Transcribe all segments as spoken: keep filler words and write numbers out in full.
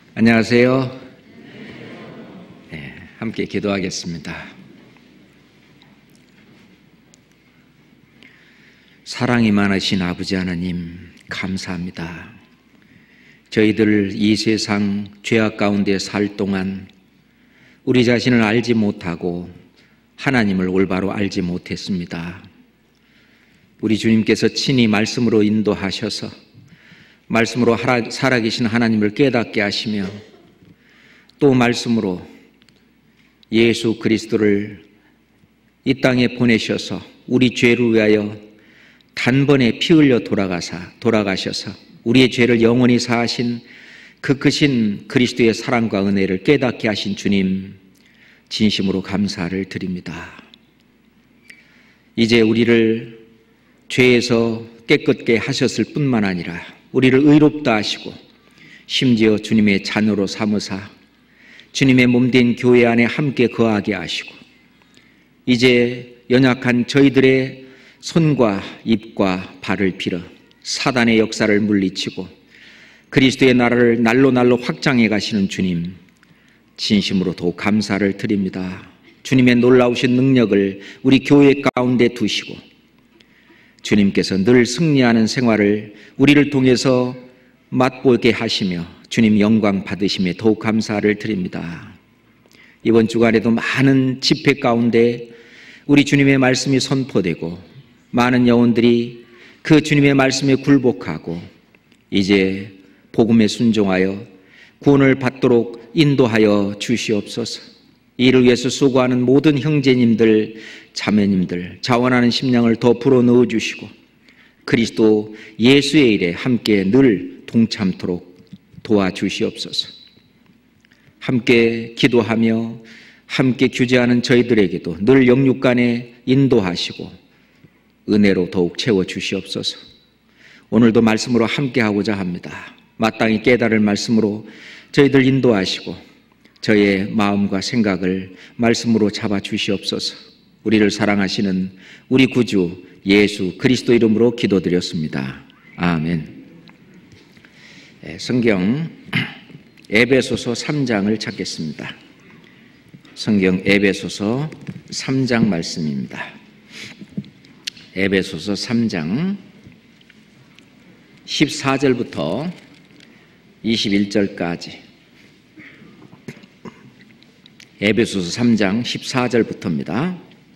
안녕하세요. 네, 함께 기도하겠습니다. 사랑이 많으신 아버지 하나님, 감사합니다. 저희들 이 세상 죄악 가운데 살 동안 우리 자신을 알지 못하고 하나님을 올바로 알지 못했습니다. 우리 주님께서 친히 말씀으로 인도하셔서 말씀으로 살아계신 하나님을 깨닫게 하시며 또 말씀으로 예수 그리스도를 이 땅에 보내셔서 우리 죄를 위하여 단번에 피 흘려 돌아가사, 돌아가셔서 우리의 죄를 영원히 사하신 그 크신 그리스도의 사랑과 은혜를 깨닫게 하신 주님, 진심으로 감사를 드립니다. 이제 우리를 죄에서 깨끗게 하셨을 뿐만 아니라 우리를 의롭다 하시고 심지어 주님의 자녀로 삼으사 주님의 몸된 교회 안에 함께 거하게 하시고 이제 연약한 저희들의 손과 입과 발을 빌어 사단의 역사를 물리치고 그리스도의 나라를 날로 날로 확장해 가시는 주님, 진심으로 더욱 감사를 드립니다. 주님의 놀라우신 능력을 우리 교회 가운데 두시고 주님께서 늘 승리하는 생활을 우리를 통해서 맛보게 하시며 주님 영광 받으심에 더욱 감사를 드립니다. 이번 주간에도 많은 집회 가운데 우리 주님의 말씀이 선포되고 많은 영혼들이 그 주님의 말씀에 굴복하고 이제 복음에 순종하여 구원을 받도록 인도하여 주시옵소서. 이를 위해서 수고하는 모든 형제님들, 자매님들, 자원하는 심령을 더 불어넣어 주시고 그리스도 예수의 일에 함께 늘 동참토록 도와주시옵소서. 함께 기도하며 함께 규제하는 저희들에게도 늘 영육간에 인도하시고 은혜로 더욱 채워주시옵소서. 오늘도 말씀으로 함께하고자 합니다. 마땅히 깨달을 말씀으로 저희들 인도하시고 저의 마음과 생각을 말씀으로 잡아주시옵소서. 우리를 사랑하시는 우리 구주 예수 그리스도 이름으로 기도드렸습니다. 아멘. 성경 에베소서 삼 장을 찾겠습니다. 성경 에베소서 삼 장 말씀입니다. 에베소서 삼 장 십사 절부터 이십일 절까지 에베소서 삼 장 십사 절부터입니다.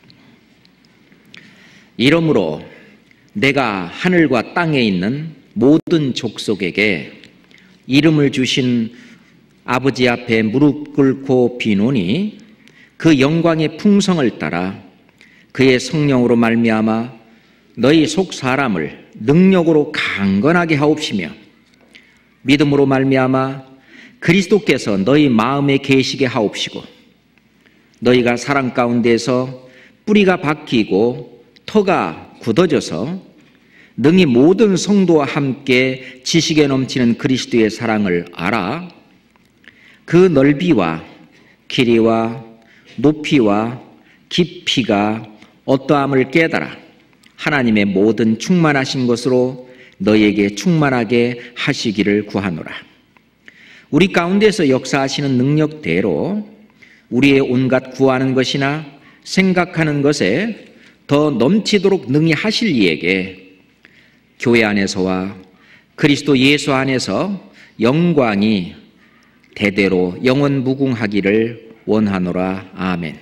이러므로 내가 하늘과 땅에 있는 모든 족속에게 이름을 주신 아버지 앞에 무릎 꿇고 비노니 그 영광의 풍성을 따라 그의 성령으로 말미암아 너희 속 사람을 능력으로 강건하게 하옵시며 믿음으로 말미암아 그리스도께서 너희 마음에 계시게 하옵시고 너희가 사랑 가운데서 뿌리가 박히고 터가 굳어져서 능히 모든 성도와 함께 지식에 넘치는 그리스도의 사랑을 알아 그 넓이와 길이와 높이와 깊이가 어떠함을 깨달아 하나님의 모든 충만하신 것으로 너희에게 충만하게 하시기를 구하노라. 우리 가운데서 역사하시는 능력대로 우리의 온갖 구하는 것이나 생각하는 것에 더 넘치도록 능히 하실 이에게 교회 안에서와 그리스도 예수 안에서 영광이 대대로 영원 무궁하기를 원하노라. 아멘.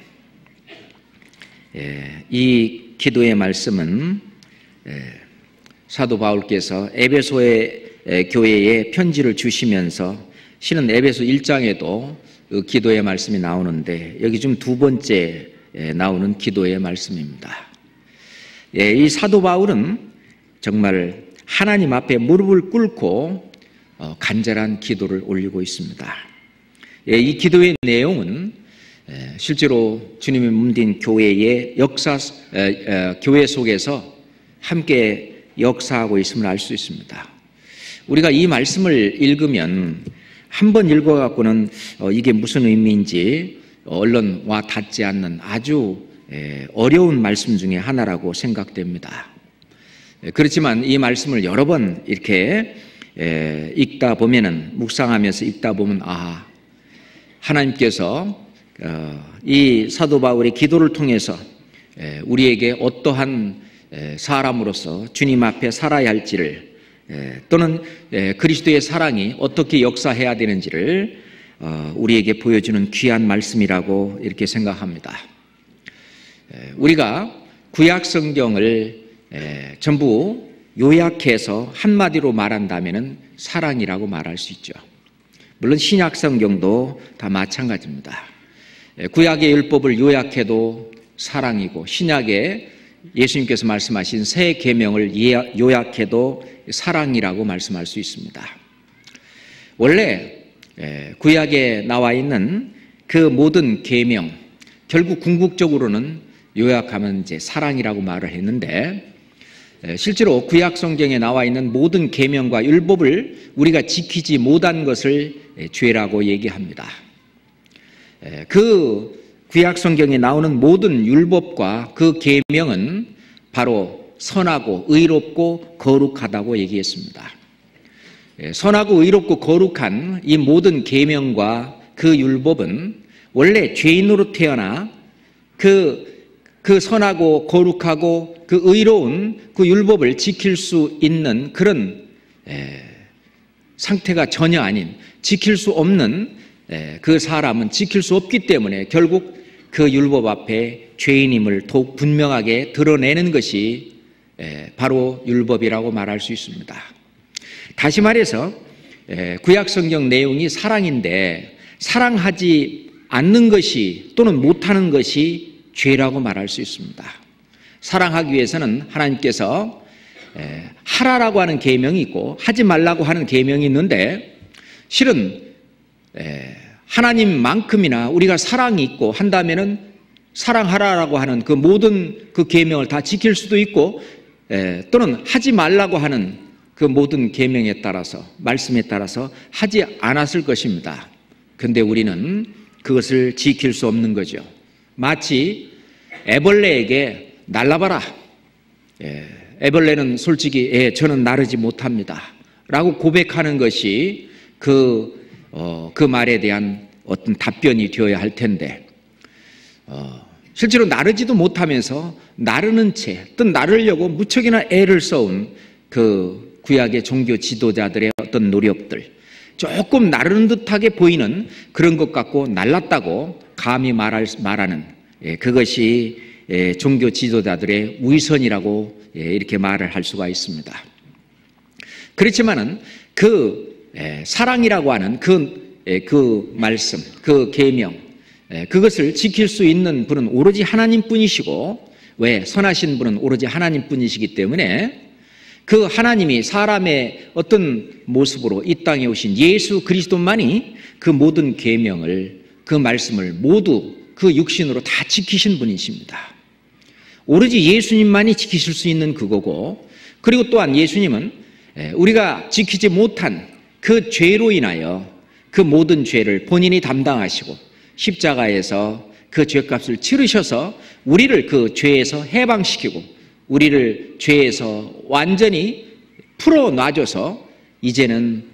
예, 이 기도의 말씀은 예, 사도 바울께서 에베소의 예, 교회에 편지를 주시면서 실은 에베소 일 장에도 그 기도의 말씀이 나오는데 여기 좀 두 번째 예, 나오는 기도의 말씀입니다. 예, 이 사도 바울은 정말 하나님 앞에 무릎을 꿇고 어, 간절한 기도를 올리고 있습니다. 예, 이 기도의 내용은 예, 실제로 주님의 몸된 교회의 역사, 에, 에, 교회 속에서 함께 역사하고 있음을 알 수 있습니다. 우리가 이 말씀을 읽으면 한 번 읽어갖고는 어, 이게 무슨 의미인지 얼른 와 닿지 않는 아주 에, 어려운 말씀 중에 하나라고 생각됩니다. 에, 그렇지만 이 말씀을 여러 번 이렇게 에, 읽다 보면은, 묵상하면서 읽다 보면, 아, 하나님께서 어, 이 사도 바울의 기도를 통해서 에, 우리에게 어떠한 에, 사람으로서 주님 앞에 살아야 할지를, 에, 또는 에, 그리스도의 사랑이 어떻게 역사해야 되는지를 어, 우리에게 보여주는 귀한 말씀이라고 이렇게 생각합니다. 에, 우리가 구약 성경을 에, 전부 요약해서 한마디로 말한다면 사랑이라고 말할 수 있죠. 물론 신약 성경도 다 마찬가지입니다. 구약의 율법을 요약해도 사랑이고, 신약에 예수님께서 말씀하신 새 계명을 요약해도 사랑이라고 말씀할 수 있습니다. 원래 구약에 나와 있는 그 모든 계명, 결국 궁극적으로는 요약하면 이제 사랑이라고 말을 했는데, 실제로 구약 성경에 나와 있는 모든 계명과 율법을 우리가 지키지 못한 것을 죄라고 얘기합니다. 그 구약 성경에 나오는 모든 율법과 그 계명은 바로 선하고 의롭고 거룩하다고 얘기했습니다. 선하고 의롭고 거룩한 이 모든 계명과 그 율법은 원래 죄인으로 태어나 그 그 선하고 거룩하고 그 의로운 그 율법을 지킬 수 있는 그런 에, 상태가 전혀 아닌, 지킬 수 없는 에, 그 사람은 지킬 수 없기 때문에 결국 그 율법 앞에 죄인임을 더욱 분명하게 드러내는 것이 에, 바로 율법이라고 말할 수 있습니다. 다시 말해서 에, 구약 성경 내용이 사랑인데, 사랑하지 않는 것이 또는 못하는 것이 죄라고 말할 수 있습니다. 사랑하기 위해서는 하나님께서 하라라고 하는 계명이 있고 하지 말라고 하는 계명이 있는데, 실은 하나님만큼이나 우리가 사랑이 있고 한다면은 사랑하라라고 하는 그 모든 그 계명을 다 지킬 수도 있고, 또는 하지 말라고 하는 그 모든 계명에 따라서, 말씀에 따라서 하지 않았을 것입니다. 그런데 우리는 그것을 지킬 수 없는 거죠. 마치 애벌레에게 날라봐라. 예, 애벌레는 솔직히 예, 저는 나르지 못합니다 라고 고백하는 것이 그, 어, 그 말에 대한 어떤 답변이 되어야 할 텐데, 어, 실제로 나르지도 못하면서 나르는 채, 또 나르려고 무척이나 애를 써온 그 구약의 종교 지도자들의 어떤 노력들, 조금 나르는 듯하게 보이는 그런 것 같고 날랐다고 감히 말할, 말하는, 예, 그것이 예, 종교 지도자들의 위선이라고 예, 이렇게 말을 할 수가 있습니다. 그렇지만은 그 예, 사랑이라고 하는 그, 예, 그 말씀, 그 계명, 예, 그것을 지킬 수 있는 분은 오로지 하나님뿐이시고, 왜? 선하신 분은 오로지 하나님뿐이시기 때문에 그 하나님이 사람의 어떤 모습으로 이 땅에 오신 예수 그리스도만이 그 모든 계명을, 그 말씀을 모두 그 육신으로 다 지키신 분이십니다. 오로지 예수님만이 지키실 수 있는 그거고, 그리고 또한 예수님은 우리가 지키지 못한 그 죄로 인하여 그 모든 죄를 본인이 담당하시고 십자가에서 그 죄값을 치르셔서 우리를 그 죄에서 해방시키고 우리를 죄에서 완전히 풀어놔줘서 이제는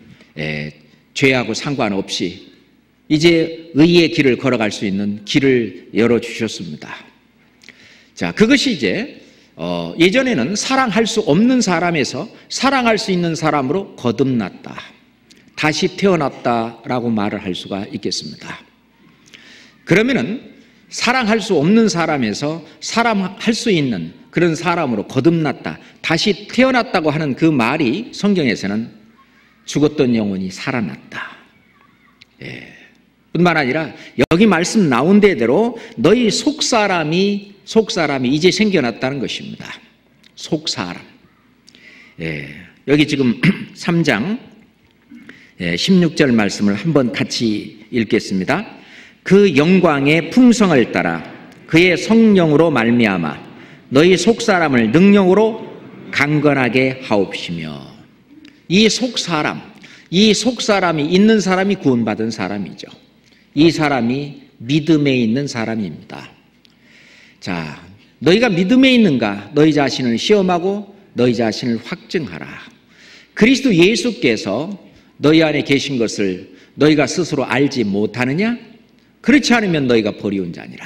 죄하고 상관없이 이제 의의 길을 걸어갈 수 있는 길을 열어주셨습니다. 자, 그것이 이제 어, 예전에는 사랑할 수 없는 사람에서 사랑할 수 있는 사람으로 거듭났다, 다시 태어났다라고 말을 할 수가 있겠습니다. 그러면은 사랑할 수 없는 사람에서 사랑할 수 있는 그런 사람으로 거듭났다, 다시 태어났다고 하는 그 말이 성경에서는 죽었던 영혼이 살아났다. 예. 뿐만 아니라 여기 말씀 나온 대로 너희 속사람이 속사람이 이제 생겨났다는 것입니다. 속사람. 예. 여기 지금 삼 장 십육 절 말씀을 한번 같이 읽겠습니다. 그 영광의 풍성을 따라 그의 성령으로 말미암아 너희 속사람을 능력으로 강건하게 하옵시며. 이 속사람, 이 속사람이 있는 사람이 구원받은 사람이죠. 이 사람이 믿음에 있는 사람입니다. 자, 너희가 믿음에 있는가? 너희 자신을 시험하고 너희 자신을 확증하라. 그리스도 예수께서 너희 안에 계신 것을 너희가 스스로 알지 못하느냐? 그렇지 않으면 너희가 버리운 자니라.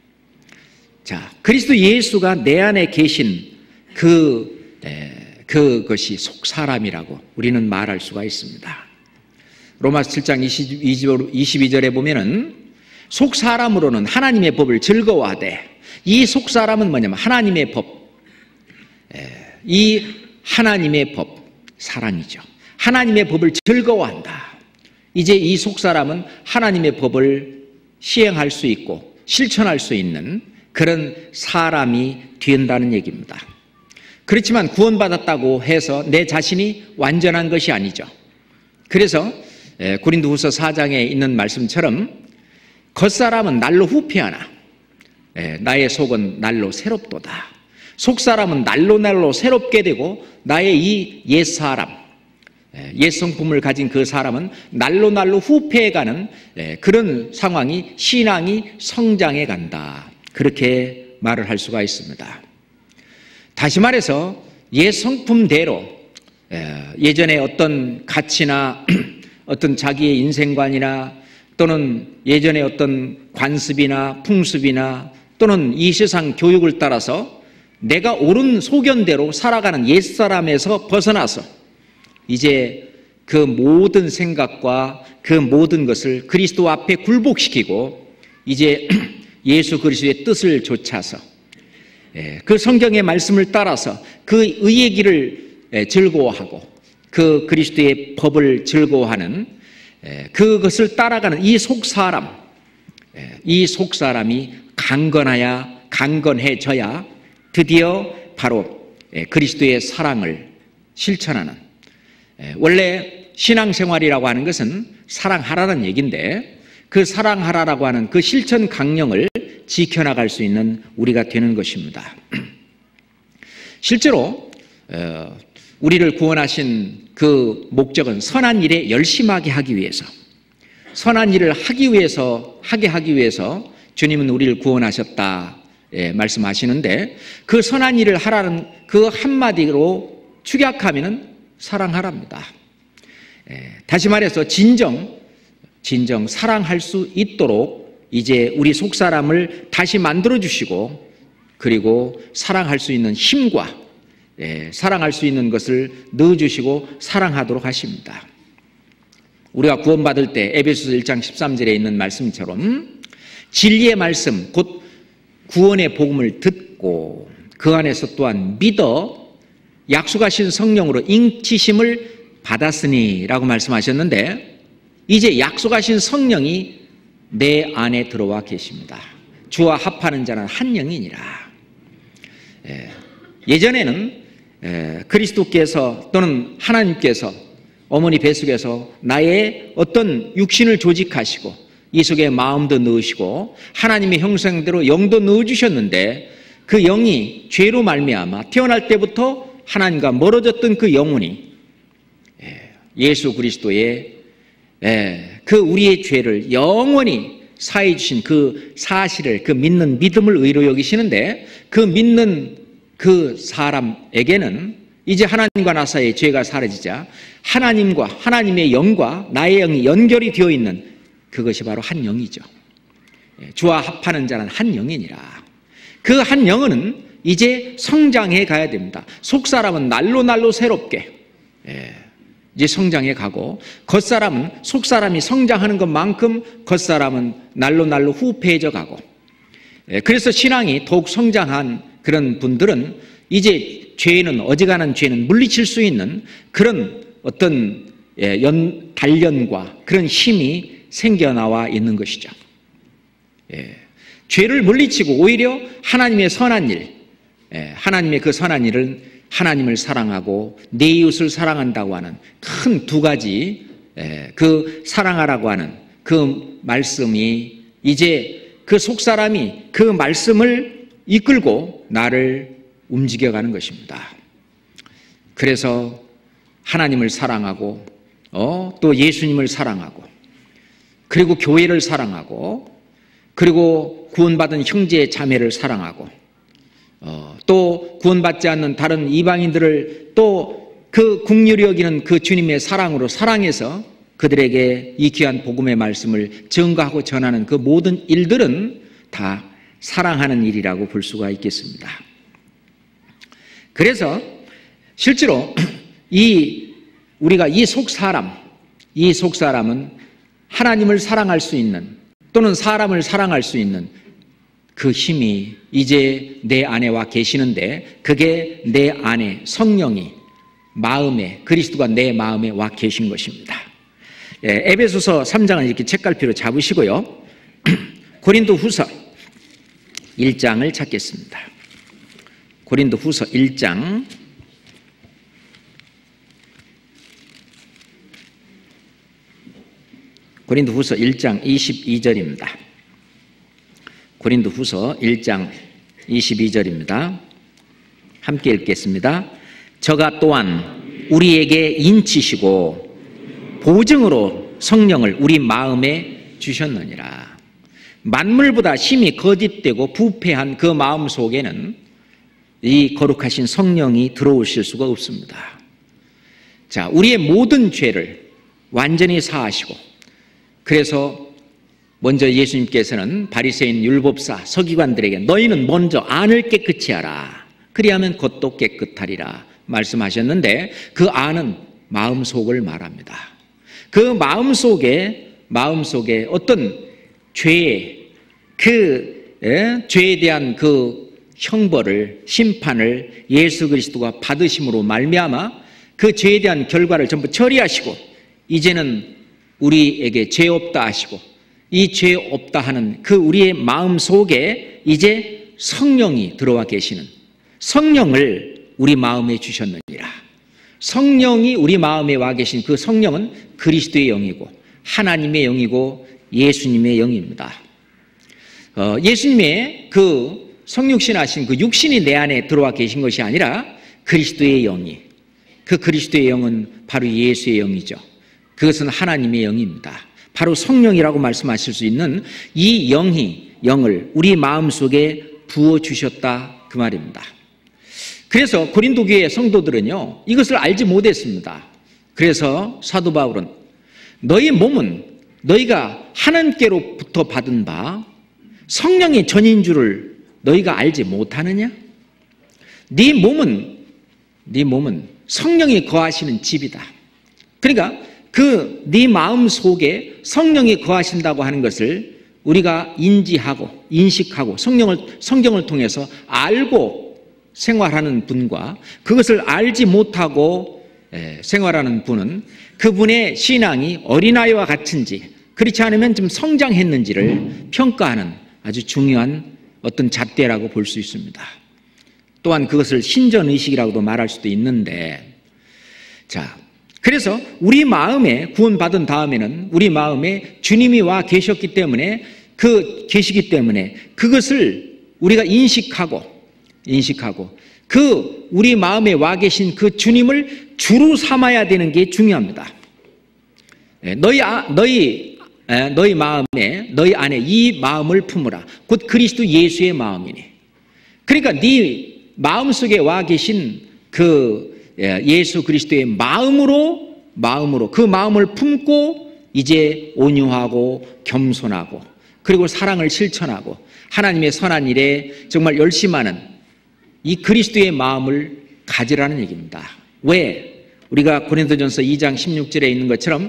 자, 그리스도 예수가 내 안에 계신 그, 에, 그것이 속사람이라고 우리는 말할 수가 있습니다. 로마서 칠 장 이십이 절에 보면은 속사람으로는 하나님의 법을 즐거워하되, 이 속사람은 뭐냐면 하나님의 법, 에, 이 하나님의 법, 사랑이죠. 하나님의 법을 즐거워한다. 이제 이 속사람은 하나님의 법을 시행할 수 있고 실천할 수 있는 그런 사람이 된다는 얘기입니다. 그렇지만 구원받았다고 해서 내 자신이 완전한 것이 아니죠. 그래서 고린도후서 사 장에 있는 말씀처럼 겉사람은 날로 후패하나 나의 속은 날로 새롭도다. 속사람은 날로 날로 새롭게 되고 나의 이 옛사람, 옛 성품을 가진 그 사람은 날로 날로 후패해가는 그런 상황이, 신앙이 성장해 간다. 그렇게 말을 할 수가 있습니다. 다시 말해서 옛 성품대로 예전에 어떤 가치나 어떤 자기의 인생관이나 또는 예전에 어떤 관습이나 풍습이나 또는 이 세상 교육을 따라서 내가 옳은 소견대로 살아가는 옛사람에서 벗어나서 이제 그 모든 생각과 그 모든 것을 그리스도 앞에 굴복시키고 이제 예수 그리스도의 뜻을 좇아서 그 성경의 말씀을 따라서 그 의의 길을 즐거워하고 그 그리스도의 법을 즐거워하는 그것을 따라가는 이 속사람, 이 속사람이 강건하야 강건해져야 드디어 바로 그리스도의 사랑을 실천하는, 원래 신앙생활이라고 하는 것은 사랑하라는 얘기인데 그 사랑하라라고 하는 그 실천 강령을 지켜나갈 수 있는 우리가 되는 것입니다. 실제로 우리를 구원하신 그 목적은 선한 일에 열심하게 하기 위해서, 선한 일을 하기 위해서, 하게 하기 위해서 주님은 우리를 구원하셨다 말씀하시는데, 그 선한 일을 하라는 그 한마디로 축약하면은 사랑하랍니다. 다시 말해서 진정, 진정 사랑할 수 있도록 이제 우리 속사람을 다시 만들어주시고, 그리고 사랑할 수 있는 힘과 사랑할 수 있는 것을 넣어주시고 사랑하도록 하십니다. 우리가 구원받을 때 에베소서 일 장 십삼 절에 있는 말씀처럼 진리의 말씀, 곧 구원의 복음을 듣고 그 안에서 또한 믿어 약속하신 성령으로 인치심을 받았으니 라고 말씀하셨는데, 이제 약속하신 성령이 내 안에 들어와 계십니다. 주와 합하는 자는 한 영이니라. 예전에는 그리스도께서 또는 하나님께서 어머니 뱃속에서 나의 어떤 육신을 조직하시고 이 속에 마음도 넣으시고 하나님의 형상대로 영도 넣어주셨는데, 그 영이 죄로 말미암아 태어날 때부터 하나님과 멀어졌던 그 영혼이 예수 그리스도의 그 우리의 죄를 영원히 사해 주신 그 사실을, 그 믿는 믿음을 의로 여기시는데, 그 믿는 그 사람에게는 이제 하나님과 나 사이의 죄가 사라지자 하나님과 하나님의 영과 나의 영이 연결이 되어 있는 그것이 바로 한 영이죠. 주와 합하는 자는 한 영이니라. 그 한 영은 이제 성장해 가야 됩니다. 속사람은 날로 날로 새롭게 이제 성장해 가고, 겉사람은 속사람이 성장하는 것만큼 겉사람은 날로 날로 후패해져 가고, 그래서 신앙이 더욱 성장한 그런 분들은 이제 죄는, 어지간한 죄는 물리칠 수 있는 그런 어떤 연, 단련과 그런 힘이 생겨나와 있는 것이죠. 예. 죄를 물리치고 오히려 하나님의 선한 일, 예. 하나님의 그 선한 일은 하나님을 사랑하고 내 이웃을 사랑한다고 하는 큰 두 가지, 예. 그 사랑하라고 하는 그 말씀이 이제 그 속사람이 그 말씀을 이끌고 나를 움직여가는 것입니다. 그래서 하나님을 사랑하고 어, 또 예수님을 사랑하고 그리고 교회를 사랑하고 그리고 구원받은 형제 자매를 사랑하고 어, 또 구원받지 않는 다른 이방인들을 또 그 긍휼히 여기는 그 주님의 사랑으로 사랑해서 그들에게 이 귀한 복음의 말씀을 증거하고 전하는 그 모든 일들은 다 사랑하는 일이라고 볼 수가 있겠습니다. 그래서 실제로 이 우리가 이 속사람, 이 속사람은 하나님을 사랑할 수 있는 또는 사람을 사랑할 수 있는 그 힘이 이제 내 안에 와 계시는데 그게 내 안에 성령이 마음에 그리스도가 내 마음에 와 계신 것입니다. 예, 에베소서 삼 장은 이렇게 책갈피로 잡으시고요. 고린도후서 일 장을 찾겠습니다. 고린도후서 일 장 고린도후서 일 장 이십이 절입니다. 고린도후서 일 장 이십이 절입니다. 함께 읽겠습니다. 저가 또한 우리에게 인치시고 보증으로 성령을 우리 마음에 주셨느니라. 만물보다 심히 거짓되고 부패한 그 마음 속에는 이 거룩하신 성령이 들어오실 수가 없습니다. 자, 우리의 모든 죄를 완전히 사하시고, 그래서 먼저 예수님께서는 바리새인 율법사 서기관들에게 너희는 먼저 안을 깨끗이 하라. 그리하면 겉도 깨끗하리라 말씀하셨는데, 그 안은 마음속을 말합니다. 그 마음속에 마음속에 어떤 죄의 그 예? 죄에 대한 그 형벌을 심판을 예수 그리스도가 받으심으로 말미암아 그 죄에 대한 결과를 전부 처리하시고 이제는 우리에게 죄 없다 하시고 이 죄 없다 하는 그 우리의 마음 속에 이제 성령이 들어와 계시는 성령을 우리 마음에 주셨느니라. 성령이 우리 마음에 와 계신 그 성령은 그리스도의 영이고 하나님의 영이고 예수님의 영입니다. 어, 예수님의 그 성육신하신 그 육신이 내 안에 들어와 계신 것이 아니라 그리스도의 영이, 그 그리스도의 영은 바로 예수의 영이죠. 그것은 하나님의 영입니다. 바로 성령이라고 말씀하실 수 있는 이 영이 영을 우리 마음속에 부어주셨다 그 말입니다. 그래서 고린도 교회 성도들은요 이것을 알지 못했습니다. 그래서 사도 바울은 너희 몸은 너희가 하나님께로부터 받은 바 성령의 전인 줄을 너희가 알지 못하느냐? 네 몸은 네 몸은 성령이 거하시는 집이다. 그러니까 그 네 마음 속에 성령이 거하신다고 하는 것을 우리가 인지하고 인식하고 성령을 성경을 통해서 알고 생활하는 분과 그것을 알지 못하고 생활하는 분은 그분의 신앙이 어린아이와 같은지 그렇지 않으면 좀 성장했는지를 평가하는 아주 중요한 어떤 잣대라고 볼 수 있습니다. 또한 그것을 신전의식이라고도 말할 수도 있는데, 자, 그래서 우리 마음에 구원받은 다음에는 우리 마음에 주님이 와 계셨기 때문에 그 계시기 때문에 그것을 우리가 인식하고 인식하고 그 우리 마음에 와 계신 그 주님을 주로 삼아야 되는 게 중요합니다. 너희 아, 너희 너희 마음에 너희 안에 이 마음을 품으라. 곧 그리스도 예수의 마음이니. 그러니까 네 마음속에 와 계신 그 예수 그리스도의 마음으로 마음으로 그 마음을 품고 이제 온유하고 겸손하고 그리고 사랑을 실천하고 하나님의 선한 일에 정말 열심하는 이 그리스도의 마음을 가지라는 얘기입니다. 왜? 우리가 고린도전서 이 장 십육 절에 있는 것처럼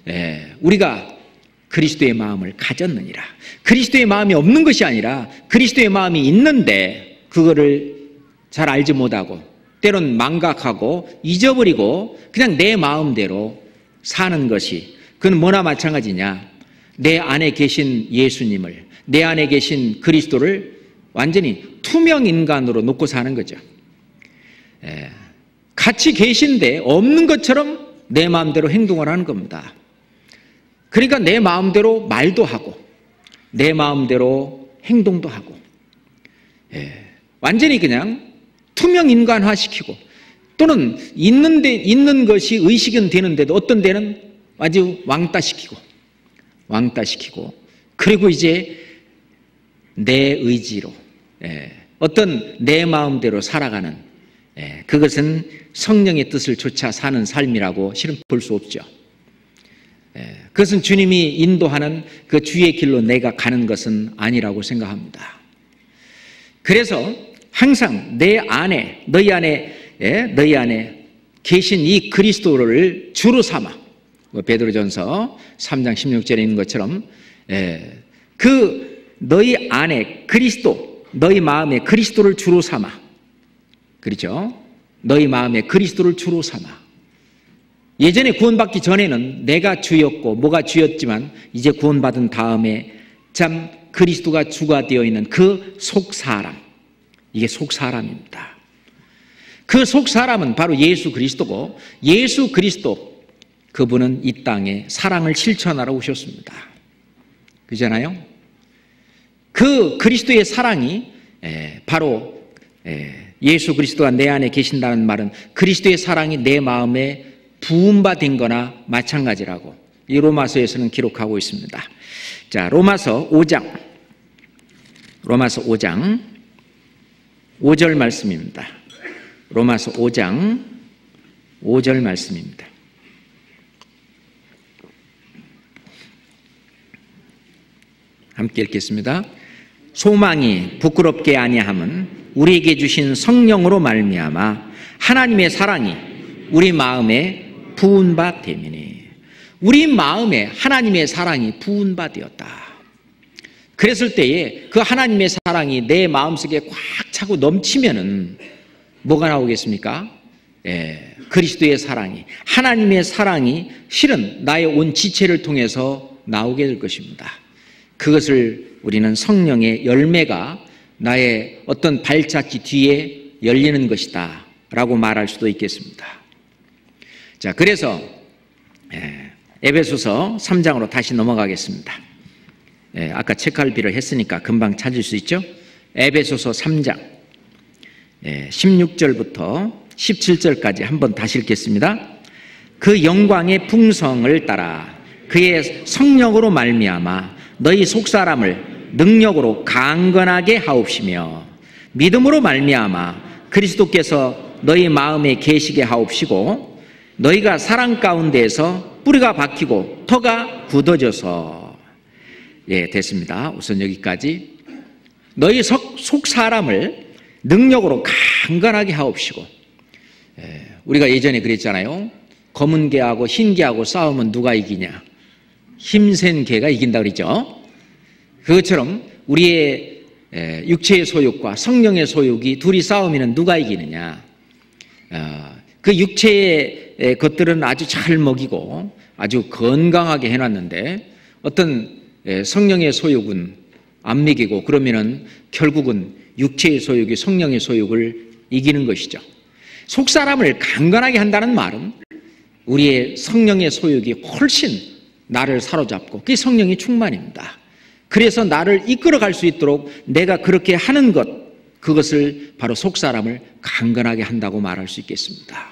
우리가 그리스도의 마음을 가졌느니라. 그리스도의 마음이 없는 것이 아니라 그리스도의 마음이 있는데 그거를 잘 알지 못하고 때론 망각하고 잊어버리고 그냥 내 마음대로 사는 것이, 그건 뭐나 마찬가지냐, 내 안에 계신 예수님을, 내 안에 계신 그리스도를 완전히 투명 인간으로 놓고 사는 거죠. 예, 같이 계신데 없는 것처럼 내 마음대로 행동을 하는 겁니다. 그러니까 내 마음대로 말도 하고 내 마음대로 행동도 하고, 예, 완전히 그냥 투명 인간화 시키고, 또는 있는데 있는 것이 의식은 되는데도 어떤 데는 아주 왕따 시키고 왕따 시키고 그리고 이제 내 의지로 예, 어떤 내 마음대로 살아가는 예, 그것은 성령의 뜻을 쫓아 사는 삶이라고 실은 볼 수 없죠. 예, 그것은 주님이 인도하는 그 주의 길로 내가 가는 것은 아니라고 생각합니다. 그래서 항상 내 안에, 너희 안에, 예, 너희 안에 계신 이 그리스도를 주로 삼아, 베드로전서 삼 장 십육 절에 있는 것처럼, 예, 그 너희 안에 그리스도, 너희 마음에 그리스도를 주로 삼아, 그렇죠? 너희 마음에 그리스도를 주로 삼아. 예전에 구원받기 전에는 내가 주였고 뭐가 주였지만 이제 구원받은 다음에 참 그리스도가 주가 되어 있는 그 속사람, 이게 속사람입니다. 그 속사람은 바로 예수 그리스도고, 예수 그리스도 그분은 이 땅에 사랑을 실천하러 오셨습니다. 그잖아요? 그 그리스도의 사랑이 바로 예수 그리스도가 내 안에 계신다는 말은 그리스도의 사랑이 내 마음에 부음받은 거나 마찬가지라고 이 로마서에서는 기록하고 있습니다. 자, 로마서 오 장, 로마서 오 장 오 절 말씀입니다. 로마서 오 장 오 절 말씀입니다. 함께 읽겠습니다. 소망이 부끄럽게 아니함은 우리에게 주신 성령으로 말미암아 하나님의 사랑이 우리 마음에 부은 바 됨이니. 우리 마음에 하나님의 사랑이 부은 바 되었다. 그랬을 때에 그 하나님의 사랑이 내 마음속에 꽉 차고 넘치면은 뭐가 나오겠습니까? 예, 그리스도의 사랑이, 하나님의 사랑이 실은 나의 온 지체를 통해서 나오게 될 것입니다. 그것을 우리는 성령의 열매가 나의 어떤 발자취 뒤에 열리는 것이다 라고 말할 수도 있겠습니다. 자, 그래서 에베소서 삼 장으로 다시 넘어가겠습니다. 아까 책갈피를 했으니까 금방 찾을 수 있죠? 에베소서 삼 장 십육 절부터 십칠 절까지 한번 다시 읽겠습니다. 그 영광의 풍성을 따라 그의 성령으로 말미암아 너희 속사람을 능력으로 강건하게 하옵시며 믿음으로 말미암아 그리스도께서 너희 마음에 계시게 하옵시고 너희가 사랑 가운데에서 뿌리가 박히고 터가 굳어져서. 예, 됐습니다. 우선 여기까지. 너희 속사람을 능력으로 강건하게 하옵시고. 예, 우리가 예전에 그랬잖아요. 검은 개하고 흰 개하고 싸우면 누가 이기냐? 힘센 개가 이긴다 그랬죠. 그것처럼 우리의 육체의 소욕과 성령의 소욕이 둘이 싸우면 누가 이기느냐? 그 육체의 것들은 아주 잘 먹이고 아주 건강하게 해놨는데 어떤 성령의 소욕은 안 먹이고 그러면은 결국은 육체의 소욕이 성령의 소욕을 이기는 것이죠. 속사람을 강건하게 한다는 말은 우리의 성령의 소욕이 훨씬 나를 사로잡고 그게 성령의 충만입니다. 그래서 나를 이끌어갈 수 있도록 내가 그렇게 하는 것, 그것을 바로 속사람을 강건하게 한다고 말할 수 있겠습니다.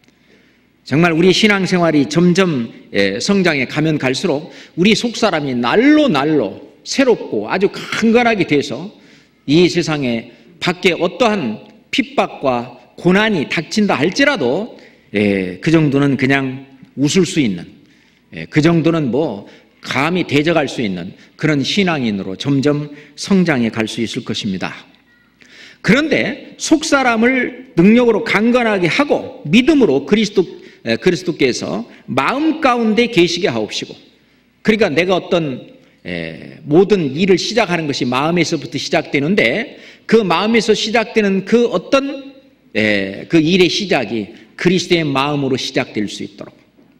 정말 우리 신앙생활이 점점 성장해 가면 갈수록 우리 속사람이 날로 날로 새롭고 아주 강건하게 돼서 이 세상에 밖에 어떠한 핍박과 고난이 닥친다 할지라도 그 정도는 그냥 웃을 수 있는, 그 정도는 뭐 감히 대적할 수 있는 그런 신앙인으로 점점 성장해 갈 수 있을 것입니다. 그런데 속사람을 능력으로 강건하게 하고 믿음으로 그리스도, 그리스도께서 마음 가운데 계시게 하옵시고, 그러니까 내가 어떤 모든 일을 시작하는 것이 마음에서부터 시작되는데 그 마음에서 시작되는 그 어떤 그 일의 시작이 그리스도의 마음으로 시작될 수 있도록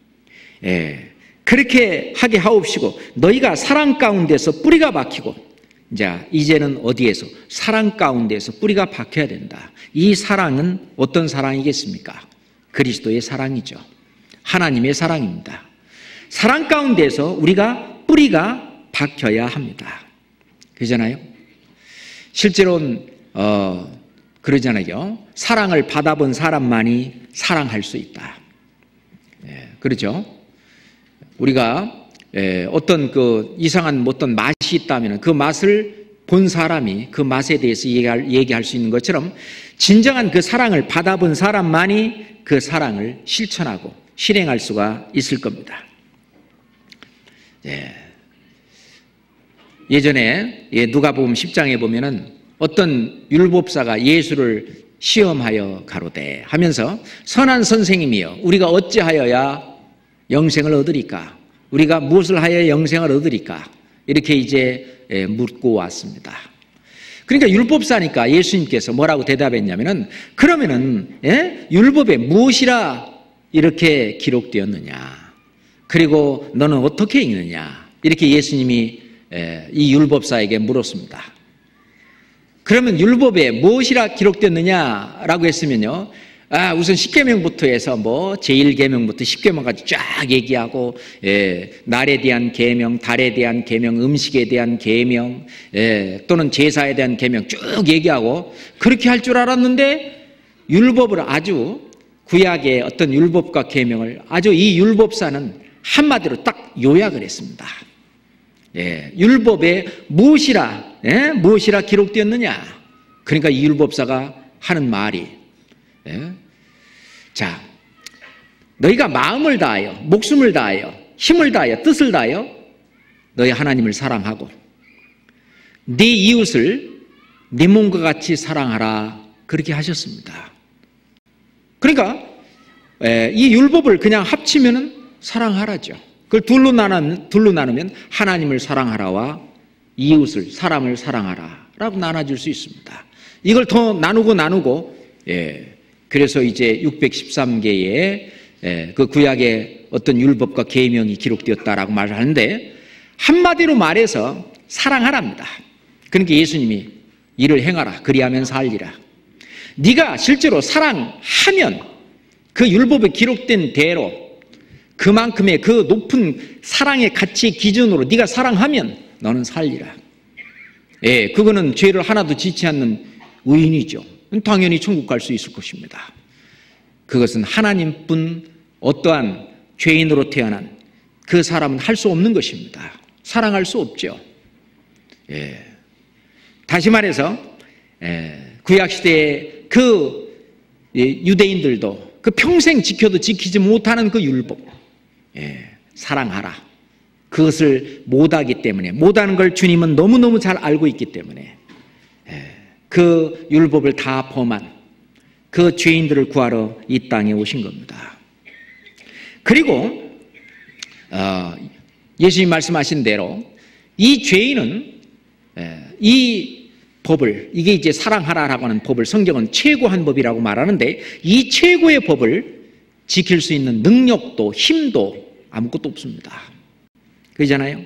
그렇게 하게 하옵시고 너희가 사랑 가운데서 뿌리가 박히고, 자, 이제는 어디에서? 사랑 가운데서 뿌리가 박혀야 된다. 이 사랑은 어떤 사랑이겠습니까? 그리스도의 사랑이죠. 하나님의 사랑입니다. 사랑 가운데서 우리가 뿌리가 박혀야 합니다. 그러잖아요. 실제로는 어, 그러잖아요. 사랑을 받아본 사람만이 사랑할 수 있다. 예, 그렇죠. 우리가 어떤 그 이상한 어떤 맛이 있다면 그 맛을 본 사람이 그 맛에 대해서 얘기할, 얘기할 수 있는 것처럼 진정한 그 사랑을 받아본 사람만이 그 사랑을 실천하고 실행할 수가 있을 겁니다. 예. 예전에 누가복음 십 장에 보면은 어떤 율법사가 예수를 시험하여 가로되 하면서 선한 선생님이여 우리가 어찌하여야 영생을 얻으리까? 우리가 무엇을 하여 영생을 얻으리까? 이렇게 이제 묻고 왔습니다. 그러니까 율법사니까 예수님께서 뭐라고 대답했냐면은 그러면은 예? 율법에 무엇이라 이렇게 기록되었느냐? 그리고 너는 어떻게 읽느냐? 이렇게 예수님이 이 율법사에게 물었습니다. 그러면 율법에 무엇이라 기록되었느냐라고 했으면요, 아, 우선 십계명부터 해서 뭐 제일 계명부터 십계명까지 쫙 얘기하고, 예, 날에 대한 계명, 달에 대한 계명, 음식에 대한 계명, 예, 또는 제사에 대한 계명 쭉 얘기하고 그렇게 할 줄 알았는데 율법을 아주 구약의 어떤 율법과 계명을 아주 이 율법사는 한마디로 딱 요약을 했습니다. 예, 율법에 무엇이라, 예, 무엇이라 기록되었느냐? 그러니까 이 율법사가 하는 말이, 예, 자, 너희가 마음을 다하여, 목숨을 다하여, 힘을 다하여, 뜻을 다하여 너희 하나님을 사랑하고 네 이웃을 네 몸과 같이 사랑하라 그렇게 하셨습니다. 그러니까 예, 이 율법을 그냥 합치면은 사랑하라죠. 그걸 둘로 나누면, 둘로 나누면 하나님을 사랑하라와 이웃을, 사람을 사랑하라 라고 나눠줄 수 있습니다. 이걸 더 나누고 나누고, 예, 그래서 이제 육백십삼 개의 예, 그 구약의 어떤 율법과 계명이 기록되었다라고 말을 하는데 한마디로 말해서 사랑하랍니다. 그러니까 예수님이 이를 행하라 그리하면 살리라. 네가 실제로 사랑하면 그 율법에 기록된 대로 그만큼의 그 높은 사랑의 가치의 기준으로 네가 사랑하면 너는 살리라. 예, 그거는 죄를 하나도 짓지 않는 의인이죠. 당연히 천국 갈 수 있을 것입니다. 그것은 하나님뿐 어떠한 죄인으로 태어난 그 사람은 할 수 없는 것입니다. 사랑할 수 없죠. 예. 다시 말해서 예, 구약시대의 그 유대인들도 그 평생 지켜도 지키지 못하는 그 율법, 예, 사랑하라. 그것을 못하기 때문에, 못하는 걸 주님은 너무너무 잘 알고 있기 때문에 예, 그 율법을 다 범한 그 죄인들을 구하러 이 땅에 오신 겁니다. 그리고 어, 예수님 말씀하신 대로 이 죄인은 예, 이 법을, 이게 이제 사랑하라라고 하는 법을 성경은 최고한 법이라고 말하는데 이 최고의 법을 지킬 수 있는 능력도 힘도 아무것도 없습니다. 그러잖아요.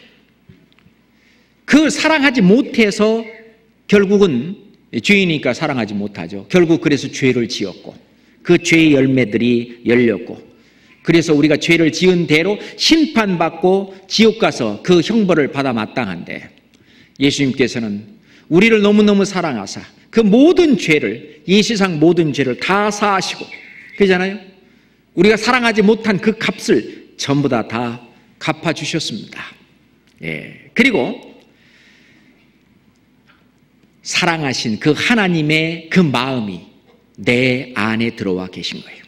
그 사랑하지 못해서 결국은 죄인이니까 사랑하지 못하죠. 결국 그래서 죄를 지었고 그 죄의 열매들이 열렸고 그래서 우리가 죄를 지은 대로 심판받고 지옥 가서 그 형벌을 받아 마땅한데 예수님께서는 우리를 너무너무 사랑하사 그 모든 죄를, 이 세상 모든 죄를 다 사하시고, 그러잖아요. 우리가 사랑하지 못한 그 값을 전부 다 다 갚아주셨습니다. 예. 그리고 사랑하신 그 하나님의 그 마음이 내 안에 들어와 계신 거예요.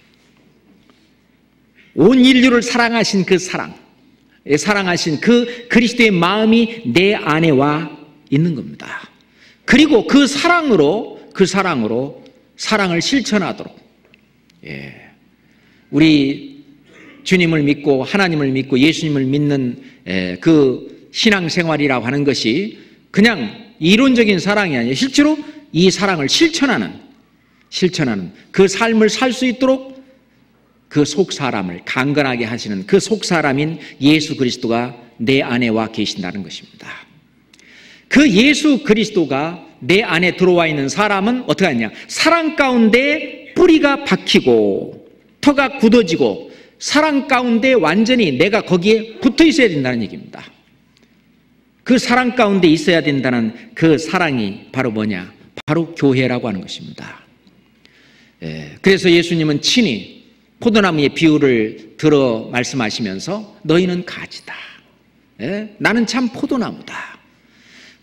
온 인류를 사랑하신 그 사랑, 사랑하신 그 그리스도의 마음이 내 안에 와 있는 겁니다. 그리고 그 사랑으로, 그 사랑으로 사랑을 실천하도록, 예, 우리 주님을 믿고 하나님을 믿고 예수님을 믿는 예, 그 신앙생활이라고 하는 것이 그냥 이론적인 사랑이 아니라 실제로 이 사랑을 실천하는, 실천하는 그 삶을 살 수 있도록 그 속사람을 강건하게 하시는 그 속사람인 예수 그리스도가 내 안에 와 계신다는 것입니다. 그 예수 그리스도가 내 안에 들어와 있는 사람은 어떻게 하냐? 사랑 가운데 뿌리가 박히고 터가 굳어지고 사랑 가운데 완전히 내가 거기에 붙어 있어야 된다는 얘기입니다. 그 사랑 가운데 있어야 된다는 그 사랑이 바로 뭐냐? 바로 교회라고 하는 것입니다. 예, 그래서 예수님은 친히 포도나무의 비유를 들어 말씀하시면서 너희는 가지다. 예, 나는 참 포도나무다.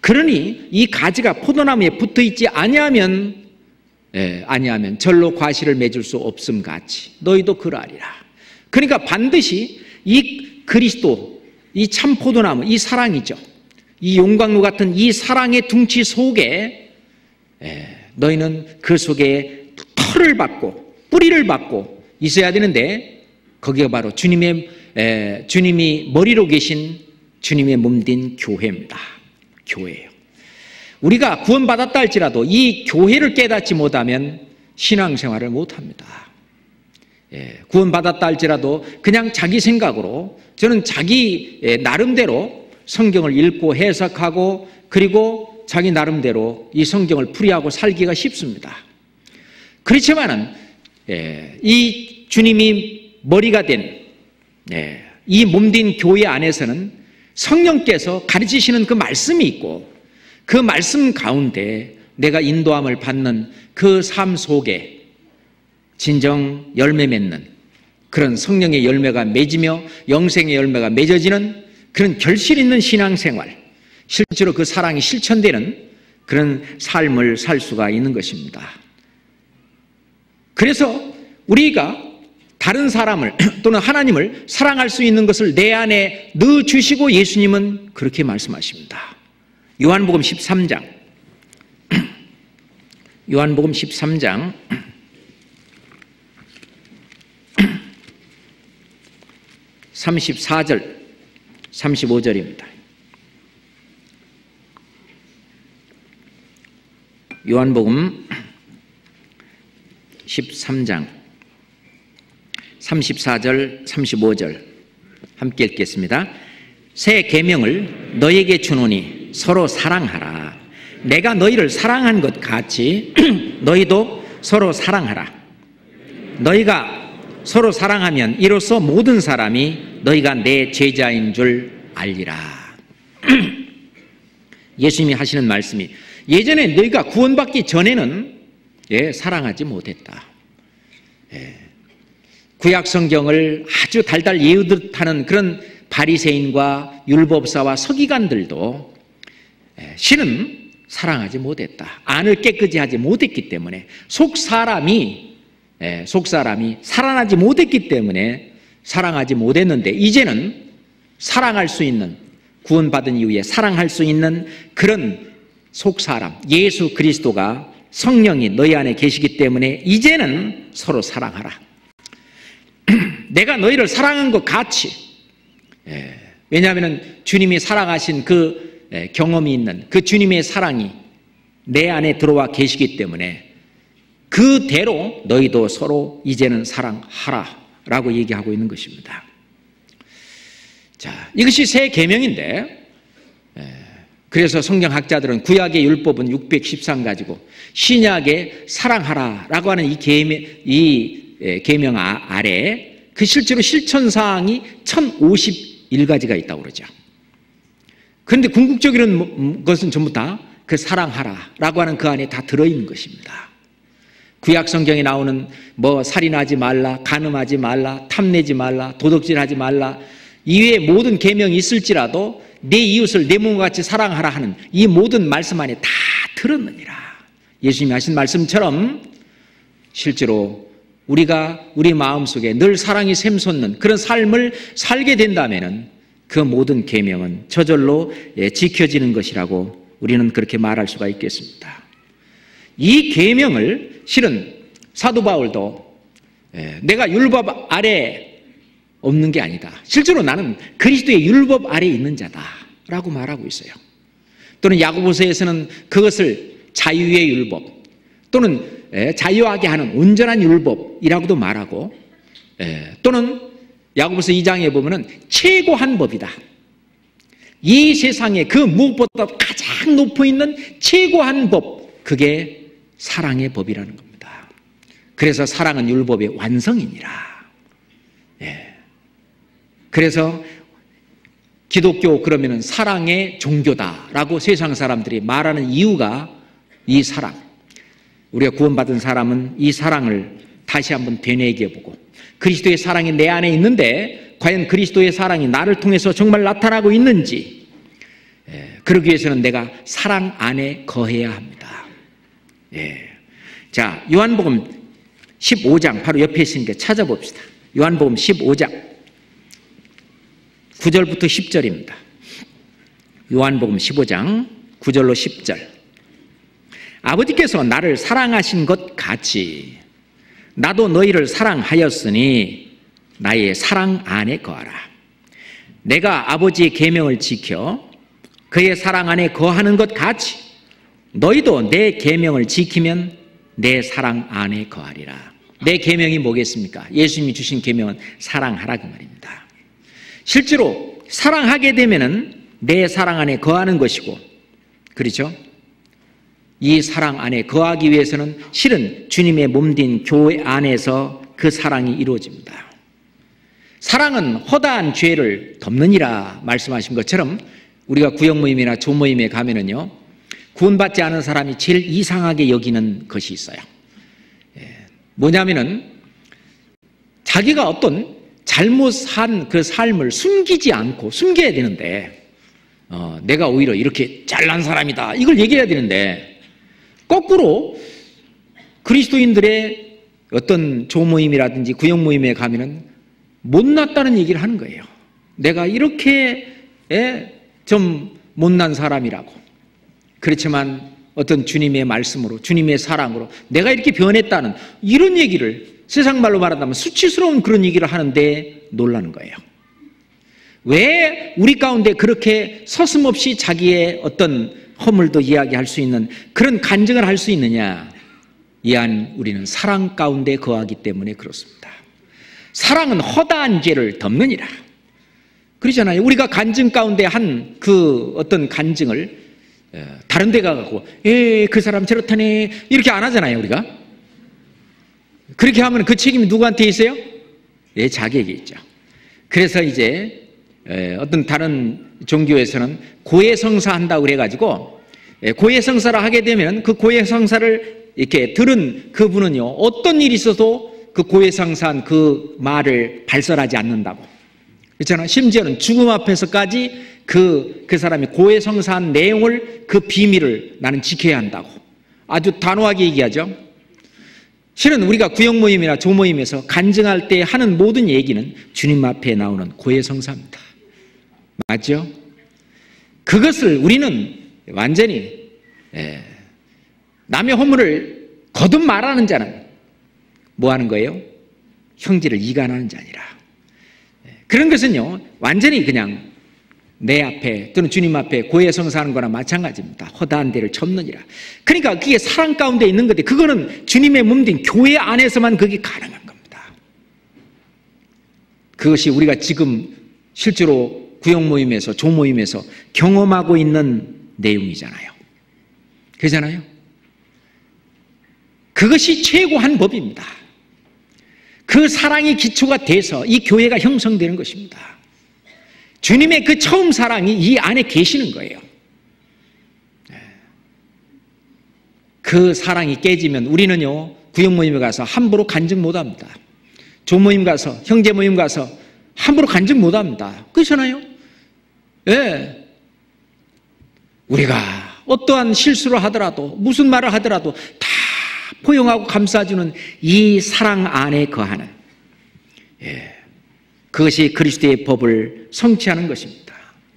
그러니 이 가지가 포도나무에 붙어 있지 아니하면 예, 아니하면 절로 과실을 맺을 수 없음 같이 너희도 그러하리라. 그러니까 반드시 이 그리스도, 이 참 포도나무, 이 사랑이죠. 이 용광로 같은 이 사랑의 둥치 속에 예, 너희는 그 속에 털을 받고 뿌리를 받고 있어야 되는데, 거기가 바로 주님의 에, 주님이 머리로 계신 주님의 몸된 교회입니다. 교회예요. 우리가 구원받았다 할지라도 이 교회를 깨닫지 못하면 신앙생활을 못합니다. 예, 구원받았다 할지라도 그냥 자기 생각으로, 저는 자기 예, 나름대로 성경을 읽고 해석하고 그리고 자기 나름대로 이 성경을 풀이하고 살기가 쉽습니다. 그렇지만은 예, 이 주님이 머리가 된 예, 이 몸된 교회 안에서는 성령께서 가르치시는 그 말씀이 있고, 그 말씀 가운데 내가 인도함을 받는 그 삶 속에 진정 열매 맺는 그런 성령의 열매가 맺으며 영생의 열매가 맺어지는 그런 결실 있는 신앙생활, 실제로 그 사랑이 실천되는 그런 삶을 살 수가 있는 것입니다. 그래서 우리가 다른 사람을 또는 하나님을 사랑할 수 있는 것을 내 안에 넣어주시고 예수님은 그렇게 말씀하십니다. 요한복음 십삼 장 요한복음 십삼 장 삼십사 절 삼십오 절입니다. 요한복음 십삼 장 삼십사 절 삼십오 절 함께 읽겠습니다. 새 계명을 너희에게 주노니 서로 사랑하라. 내가 너희를 사랑한 것 같이 너희도 서로 사랑하라. 너희가 서로 사랑하면 이로써 모든 사람이 너희가 내 제자인 줄 알리라. 예수님이 하시는 말씀이, 예전에 너희가 구원받기 전에는 예, 사랑하지 못했다. 예, 구약 성경을 아주 달달 예우듯 하는 그런 바리새인과 율법사와 서기관들도 예, 실은 사랑하지 못했다. 안을 깨끗이 하지 못했기 때문에, 속 사람이 예, 속 사람이 살아나지 못했기 때문에 사랑하지 못했는데, 이제는 사랑할 수 있는, 구원받은 이후에 사랑할 수 있는 그런 속 사람, 예수 그리스도가 성령이 너희 안에 계시기 때문에 이제는 서로 사랑하라. 내가 너희를 사랑한 것 같이, 예, 왜냐하면 주님이 사랑하신 그 예, 경험이 있는 그 주님의 사랑이 내 안에 들어와 계시기 때문에 그대로 너희도 서로 이제는 사랑하라 라고 얘기하고 있는 것입니다. 자, 이것이 새 계명인데, 예, 그래서 성경학자들은 구약의 율법은 육백십삼 가지고 신약의 사랑하라 라고 하는 이 계명, 이 계명 아래 그 실제로 실천사항이 천오십일 가지가 있다고 그러죠. 그런데 궁극적인 것은 전부 다 그 사랑하라 라고 하는 그 안에 다 들어있는 것입니다. 구약 성경에 나오는 뭐 살인하지 말라, 간음하지 말라, 탐내지 말라, 도둑질하지 말라 이외에 모든 계명이 있을지라도 내 이웃을 내 몸과 같이 사랑하라 하는 이 모든 말씀 안에 다 들었느니라. 예수님이 하신 말씀처럼 실제로 우리가 우리 마음속에 늘 사랑이 샘솟는 그런 삶을 살게 된다면 그 모든 계명은 저절로 지켜지는 것이라고 우리는 그렇게 말할 수가 있겠습니다. 이 계명을 실은 사도 바울도 내가 율법 아래 없는 게 아니다. 실제로 나는 그리스도의 율법 아래 있는 자다라고 말하고 있어요. 또는 야고보서에서는 그것을 자유의 율법 또는 자유하게 하는 온전한 율법이라고도 말하고, 또는 야고보서 이 장에 보면은 최고한 법이다. 이 세상에 그 무엇보다 가장 높이 있는 최고한 법, 그게 사랑의 법이라는 겁니다. 그래서 사랑은 율법의 완성이니라. 예. 그래서 기독교 그러면은 사랑의 종교다라고 세상 사람들이 말하는 이유가 이 사랑. 우리가 구원받은 사람은 이 사랑을 다시 한번 되뇌겨보고, 그리스도의 사랑이 내 안에 있는데 과연 그리스도의 사랑이 나를 통해서 정말 나타나고 있는지, 그러기 위해서는 내가 사랑 안에 거해야 합니다. 예. 자, 요한복음 십오 장 바로 옆에 있으니까 찾아봅시다. 요한복음 십오 장 구 절부터 십 절입니다. 요한복음 십오 장 구 절로 십 절. 아버지께서 나를 사랑하신 것 같이 나도 너희를 사랑하였으니 나의 사랑 안에 거하라. 내가 아버지의 계명을 지켜 그의 사랑 안에 거하는 것 같이 너희도 내 계명을 지키면 내 사랑 안에 거하리라. 내 계명이 뭐겠습니까? 예수님이 주신 계명은 사랑하라 그 말입니다. 실제로 사랑하게 되면은 내 사랑 안에 거하는 것이고, 그렇죠? 이 사랑 안에 거하기 위해서는 실은 주님의 몸된 교회 안에서 그 사랑이 이루어집니다. 사랑은 허다한 죄를 덮느니라 말씀하신 것처럼 우리가 구역모임이나 조모임에 가면은요, 구원받지 않은 사람이 제일 이상하게 여기는 것이 있어요. 뭐냐면은 자기가 어떤 잘못한 그 삶을 숨기지 않고, 숨겨야 되는데 어, 내가 오히려 이렇게 잘난 사람이다 이걸 얘기해야 되는데, 거꾸로 그리스도인들의 어떤 조모임이라든지 구역모임에 가면은 못났다는 얘기를 하는 거예요. 내가 이렇게 좀 못난 사람이라고. 그렇지만 어떤 주님의 말씀으로, 주님의 사랑으로 내가 이렇게 변했다는 이런 얘기를, 세상 말로 말한다면 수치스러운 그런 얘기를 하는데 놀라는 거예요. 왜 우리 가운데 그렇게 서슴없이 자기의 어떤 허물도 이야기할 수 있는 그런 간증을 할 수 있느냐? 이 안 우리는 사랑 가운데 거하기 때문에 그렇습니다. 사랑은 허다한 죄를 덮느니라. 그러잖아요. 우리가 간증 가운데 한 그 어떤 간증을 다른 데 가고 에 그 사람 저렇다네 이렇게 안 하잖아요. 우리가 그렇게 하면 그 책임이 누구한테 있어요? 예, 자기에게 있죠. 그래서 이제 어떤 다른 종교에서는 고해성사 한다고 그래가지고 고해성사를 하게 되면 그 고해성사를 이렇게 들은 그분은요, 어떤 일이 있어도 그 고해성사한 그 말을 발설하지 않는다고. 그렇잖아요. 심지어는 죽음 앞에서까지 그, 그 사람이 고해성사한 내용을, 그 비밀을 나는 지켜야 한다고 아주 단호하게 얘기하죠. 실은 우리가 구역모임이나 조모임에서 간증할 때 하는 모든 얘기는 주님 앞에 나오는 고해성사입니다. 맞죠? 그것을 우리는 완전히 예, 남의 허물을 거듭 말하는 자는 뭐 하는 거예요? 형제를 이간하는 자니라. 예, 그런 것은요 완전히 그냥 내 앞에 또는 주님 앞에 고해성사하는 거나 마찬가지입니다. 허다한 데를 접느니라. 그러니까 그게 사랑 가운데 있는 건데, 그거는 주님의 몸된 교회 안에서만 그게 가능한 겁니다. 그것이 우리가 지금 실제로 구역모임에서 조모임에서 경험하고 있는 내용이잖아요. 그렇잖아요. 그것이 최고한 법입니다. 그 사랑이 기초가 돼서 이 교회가 형성되는 것입니다. 주님의 그 처음 사랑이 이 안에 계시는 거예요. 그 사랑이 깨지면 우리는요, 구역모임에 가서 함부로 간증 못합니다. 조모임 가서, 형제모임 가서 함부로 간증 못합니다. 그렇잖아요. 예. 우리가 어떠한 실수를 하더라도, 무슨 말을 하더라도 다 포용하고 감싸주는 이 사랑 안에 거하는, 예, 그것이 그리스도의 법을 성취하는 것입니다.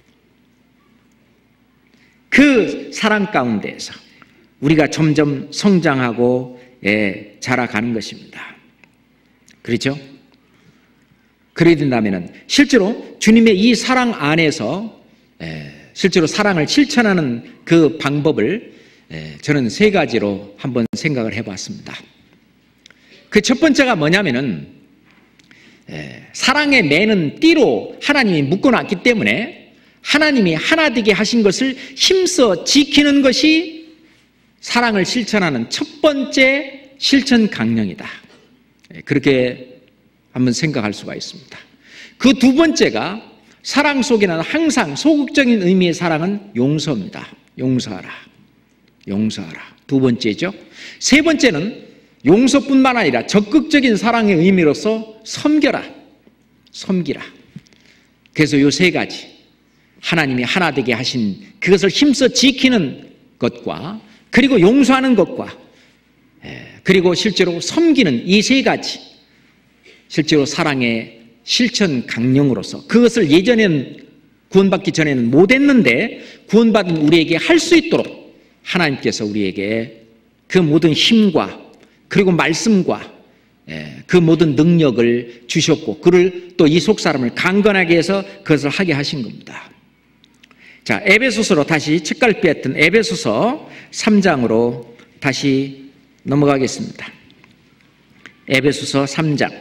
그 사랑 가운데에서 우리가 점점 성장하고 예, 자라가는 것입니다. 그렇죠? 그래야 된다면 실제로 주님의 이 사랑 안에서 예, 실제로 사랑을 실천하는 그 방법을 예, 저는 세 가지로 한번 생각을 해봤습니다. 그 첫 번째가 뭐냐면은 예, 사랑의 매는 띠로 하나님이 묶어놨기 때문에 하나님이 하나 되게 하신 것을 힘써 지키는 것이 사랑을 실천하는 첫 번째 실천 강령이다. 예, 그렇게 한번 생각할 수가 있습니다. 그 두 번째가 사랑 속에는 항상 소극적인 의미의 사랑은 용서입니다. 용서하라. 용서하라. 두 번째죠. 세 번째는 용서뿐만 아니라 적극적인 사랑의 의미로서 섬겨라. 섬기라. 그래서 이 세 가지. 하나님이 하나 되게 하신 그것을 힘써 지키는 것과 그리고 용서하는 것과 그리고 실제로 섬기는 이 세 가지, 실제로 사랑의 실천 강령으로서 그것을 예전에는 구원받기 전에는 못했는데 구원받은 우리에게 할 수 있도록 하나님께서 우리에게 그 모든 힘과 그리고 말씀과 그 모든 능력을 주셨고 그를 또 이 속사람을 강건하게 해서 그것을 하게 하신 겁니다. 자, 에베소서로 다시 책갈피 했던 에베소서 삼 장으로 다시 넘어가겠습니다. 에베소서 삼 장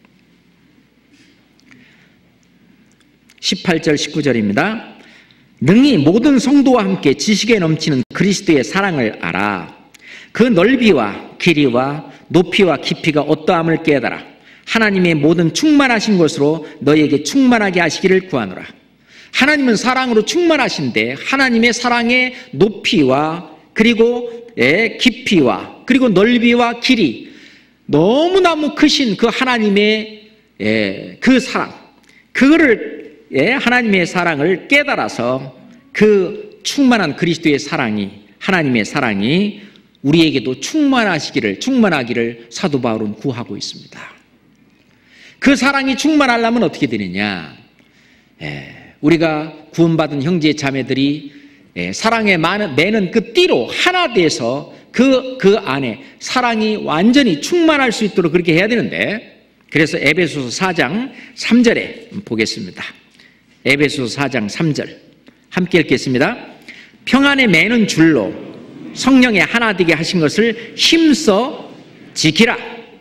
십팔 절 십구 절입니다. 능히 모든 성도와 함께 지식에 넘치는 그리스도의 사랑을 알아. 그 넓이와 길이와 높이와 깊이가 어떠함을 깨달아. 하나님의 모든 충만하신 것으로 너희에게 충만하게 하시기를 구하노라. 하나님은 사랑으로 충만하신데 하나님의 사랑의 높이와 그리고 깊이와 그리고 넓이와 길이, 너무너무 크신 그 하나님의 그 사랑, 그거를 하나님의 사랑을 깨달아서 그 충만한 그리스도의 사랑이, 하나님의 사랑이 우리에게도 충만하시기를, 충만하기를 사도 바울은 구하고 있습니다. 그 사랑이 충만하려면 어떻게 되느냐? 우리가 구원받은 형제 자매들이 사랑에 매는 그 띠로 하나 돼서 그, 그 안에 사랑이 완전히 충만할 수 있도록 그렇게 해야 되는데, 그래서 에베소서 사 장 삼 절에 보겠습니다. 에베소서 사 장 삼 절 함께 읽겠습니다. 평안에 매는 줄로 성령의 하나 되게 하신 것을 힘써 지키라.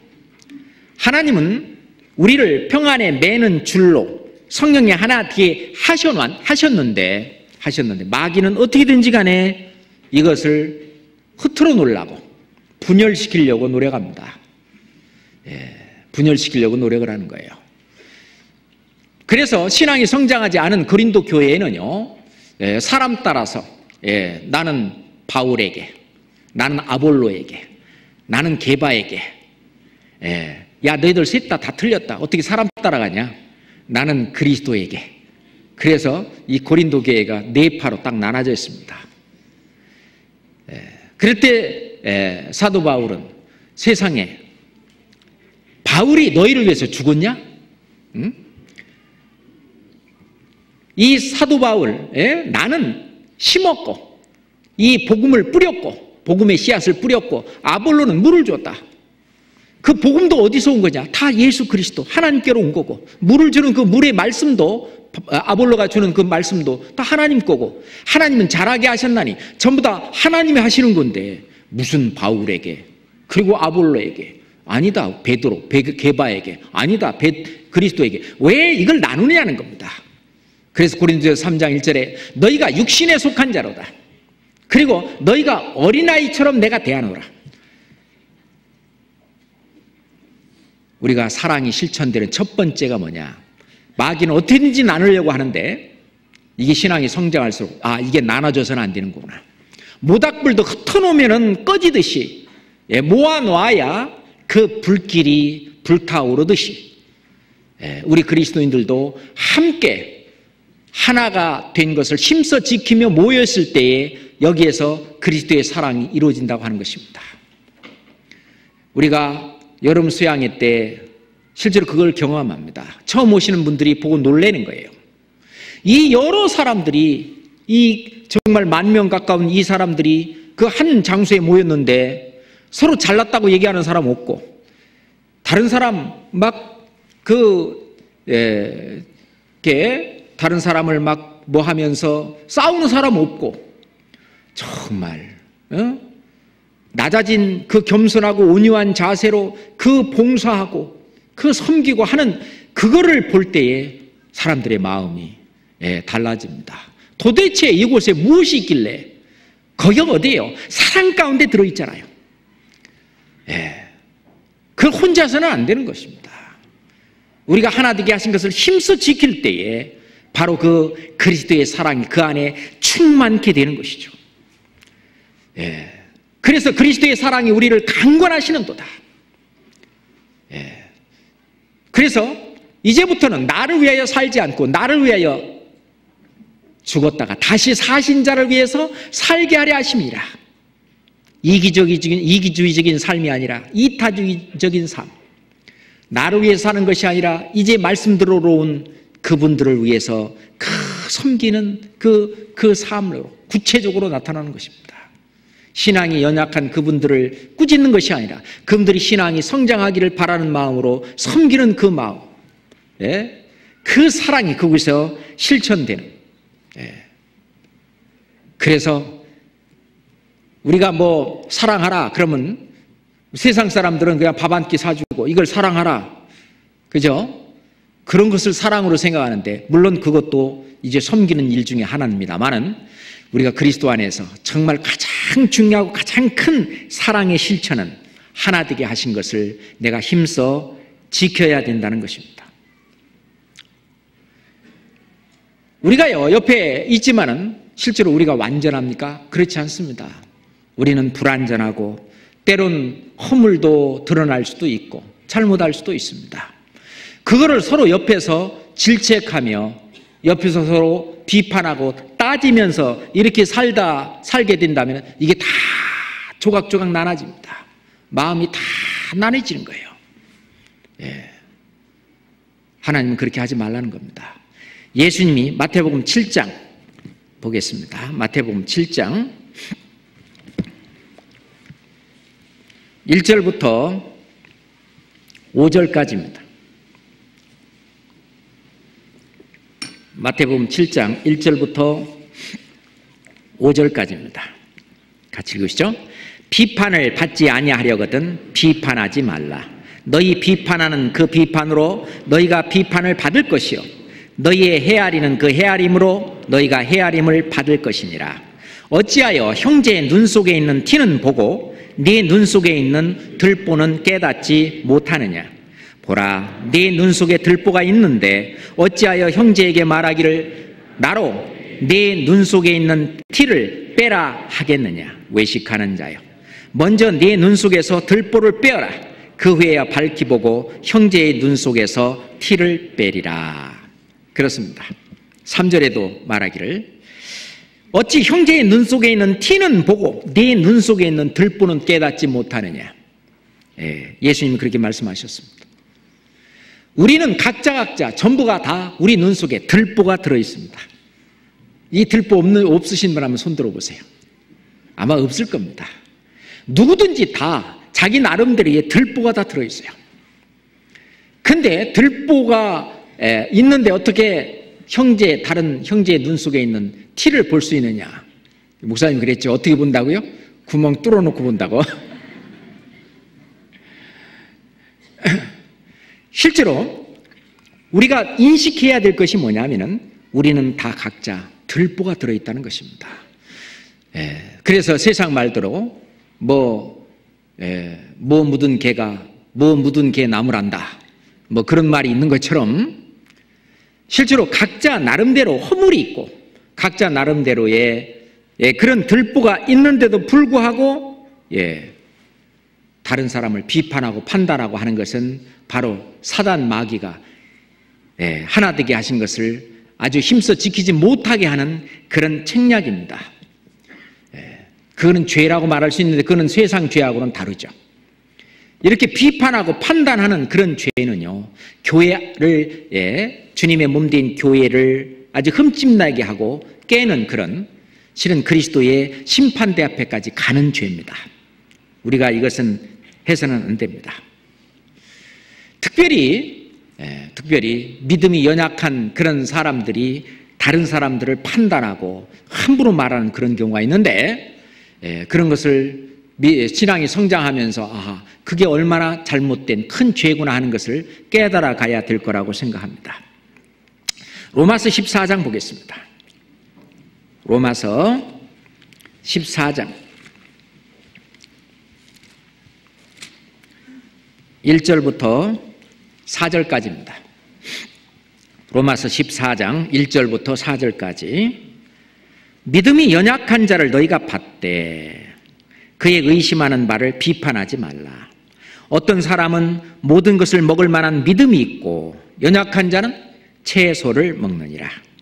하나님은 우리를 평안에 매는 줄로 성령의 하나 되게 하셨는데 하셨는데 마귀는 어떻게든지 간에 이것을 흐트러 놓으려고, 분열시키려고 노력합니다. 예, 분열시키려고 노력을 하는 거예요. 그래서 신앙이 성장하지 않은 고린도 교회에는요, 예, 사람 따라서 예, 나는 바울에게, 나는 아볼로에게, 나는 게바에게, 예, 야 너희들 셋 다 다 틀렸다. 어떻게 사람 따라가냐? 나는 그리스도에게. 그래서 이 고린도 교회가 네 파로 딱 나눠져 있습니다. 예, 그럴 때 예, 사도 바울은 세상에 바울이 너희를 위해서 죽었냐? 응? 이 사도 바울, 예? 나는 심었고 이 복음을 뿌렸고 복음의 씨앗을 뿌렸고 아볼로는 물을 줬다. 그 복음도 어디서 온 거냐? 다 예수 그리스도 하나님께로 온 거고, 물을 주는 그 물의 말씀도, 아볼로가 주는 그 말씀도 다 하나님 거고, 하나님은 잘하게 하셨나니 전부 다 하나님이 하시는 건데 무슨 바울에게 그리고 아볼로에게, 아니다 베드로, 게바에게, 아니다 베, 그리스도에게 왜 이걸 나누느냐는 겁니다. 그래서 고린도서 삼 장 일 절에 너희가 육신에 속한 자로다. 그리고 너희가 어린아이처럼 내가 대하노라. 우리가 사랑이 실천되는 첫 번째가 뭐냐? 마귀는 어떻게든지 나누려고 하는데 이게 신앙이 성장할수록 아 이게 나눠져서는 안 되는 거구나. 모닥불도 흩어놓으면 꺼지듯이 예, 모아놓아야 그 불길이 불타오르듯이 예, 우리 그리스도인들도 함께 하나가 된 것을 힘써 지키며 모였을 때에 여기에서 그리스도의 사랑이 이루어진다고 하는 것입니다. 우리가 여름 수양회 때 실제로 그걸 경험합니다. 처음 오시는 분들이 보고 놀라는 거예요. 이 여러 사람들이, 이 정말 만 명 가까운 이 사람들이 그 한 장소에 모였는데 서로 잘났다고 얘기하는 사람 없고, 다른 사람 막 그, 예, 게 다른 사람을 막 뭐 하면서 싸우는 사람 없고, 정말, 어? 낮아진 그 겸손하고 온유한 자세로 그 봉사하고 그 섬기고 하는 그거를 볼 때에 사람들의 마음이 예, 달라집니다. 도대체 이곳에 무엇이 있길래, 거기가 어디예요? 사랑 가운데 들어있잖아요. 예, 그 혼자서는 안 되는 것입니다. 우리가 하나 되게 하신 것을 힘써 지킬 때에 바로 그 그리스도의 사랑이 그 안에 충만케 되는 것이죠. 예. 그래서 그리스도의 사랑이 우리를 강권하시는도다. 예. 그래서 이제부터는 나를 위하여 살지 않고 나를 위하여 죽었다가 다시 사신 자를 위해서 살게 하려 하심이라. 이기적인, 이기주의적인 삶이 아니라 이타주의적인 삶. 나를 위해서 사는 것이 아니라 이제 말씀 들어온 그분들을 위해서 그 섬기는 그, 그 삶으로 구체적으로 나타나는 것입니다. 신앙이 연약한 그분들을 꾸짖는 것이 아니라 그분들이 신앙이 성장하기를 바라는 마음으로 섬기는 그 마음, 예? 그 사랑이 거기서 실천되는. 예. 그래서 우리가 뭐 사랑하라 그러면 세상 사람들은 그냥 밥 한 끼 사주고 이걸 사랑하라, 그죠? 그런 것을 사랑으로 생각하는데, 물론 그것도 이제 섬기는 일 중에 하나입니다만은 우리가 그리스도 안에서 정말 가장 중요하고 가장 큰 사랑의 실천은 하나 되게 하신 것을 내가 힘써 지켜야 된다는 것입니다. 우리가요 옆에 있지만은 실제로 우리가 완전합니까? 그렇지 않습니다. 우리는 불완전하고 때론 허물도 드러날 수도 있고 잘못할 수도 있습니다. 그거를 서로 옆에서 질책하며 옆에서 서로 비판하고 따지면서 이렇게 살다 살게 된다면 이게 다 조각조각 나눠집니다. 마음이 다 나눠지는 거예요. 예. 하나님은 그렇게 하지 말라는 겁니다. 예수님이 마태복음 칠 장 보겠습니다. 마태복음 칠 장 일 절부터 오 절까지입니다. 마태복음 칠 장 일 절부터 오 절까지입니다. 같이 읽으시죠. 비판을 받지 아니하려거든 비판하지 말라. 너희 비판하는 그 비판으로 너희가 비판을 받을 것이요 너희의 헤아리는 그 헤아림으로 너희가 헤아림을 받을 것이니라. 어찌하여 형제의 눈 속에 있는 티는 보고 네 눈 속에 있는 들보는 깨닫지 못하느냐. 보라, 네 눈 속에 들보가 있는데 어찌하여 형제에게 말하기를 나로 네 눈 속에 있는 티를 빼라 하겠느냐. 외식하는 자여, 먼저 네 눈 속에서 들보를 빼어라. 그 후에야 밝히 보고 형제의 눈 속에서 티를 빼리라. 그렇습니다. 삼 절에도 말하기를 어찌 형제의 눈 속에 있는 티는 보고 네 눈 속에 있는 들보는 깨닫지 못하느냐. 예, 예수님이 그렇게 말씀하셨습니다. 우리는 각자 각자 전부가 다 우리 눈 속에 들보가 들어있습니다. 이 들보 없는, 없으신 분 한번 손 들어보세요. 아마 없을 겁니다. 누구든지 다 자기 나름대로의 들보가 다 들어있어요. 근데 들보가 에, 있는데 어떻게 형제, 다른 형제의 눈 속에 있는 티를 볼 수 있느냐. 목사님 그랬죠. 어떻게 본다고요? 구멍 뚫어놓고 본다고. 실제로 우리가 인식해야 될 것이 뭐냐면은 우리는 다 각자 들보가 들어있다는 것입니다. 예, 그래서 세상 말대로 뭐, 예, 뭐 묻은 개가 뭐 묻은 개 나무란다, 뭐 그런 말이 있는 것처럼 실제로 각자 나름대로 허물이 있고 각자 나름대로의 예, 그런 들보가 있는데도 불구하고 예, 다른 사람을 비판하고 판단하고 하는 것은 바로 사단 마귀가 예, 하나 되게 하신 것을 아주 힘써 지키지 못하게 하는 그런 책략입니다. 예, 그거는 죄라고 말할 수 있는데 그거는 세상 죄하고는 다르죠. 이렇게 비판하고 판단하는 그런 죄는요, 교회를 예, 주님의 몸된 교회를 아주 흠집나게 하고 깨는 그런 실은 그리스도의 심판대 앞에까지 가는 죄입니다. 우리가 이것은 해서는 안 됩니다. 특별히 예, 특별히 믿음이 연약한 그런 사람들이 다른 사람들을 판단하고 함부로 말하는 그런 경우가 있는데 예, 그런 것을 신앙이 성장하면서 아, 그게 얼마나 잘못된 큰 죄구나 하는 것을 깨달아 가야 될 거라고 생각합니다. 로마서 십사 장 보겠습니다. 로마서 십사 장 일 절부터 사 절까지입니다. 로마서 십사 장 일 절부터 사 절까지. 믿음이 연약한 자를 너희가 받되 그의 의심하는 바를 비판하지 말라. 어떤 사람은 모든 것을 먹을 만한 믿음이 있고 연약한 자는 채소를 먹느니라.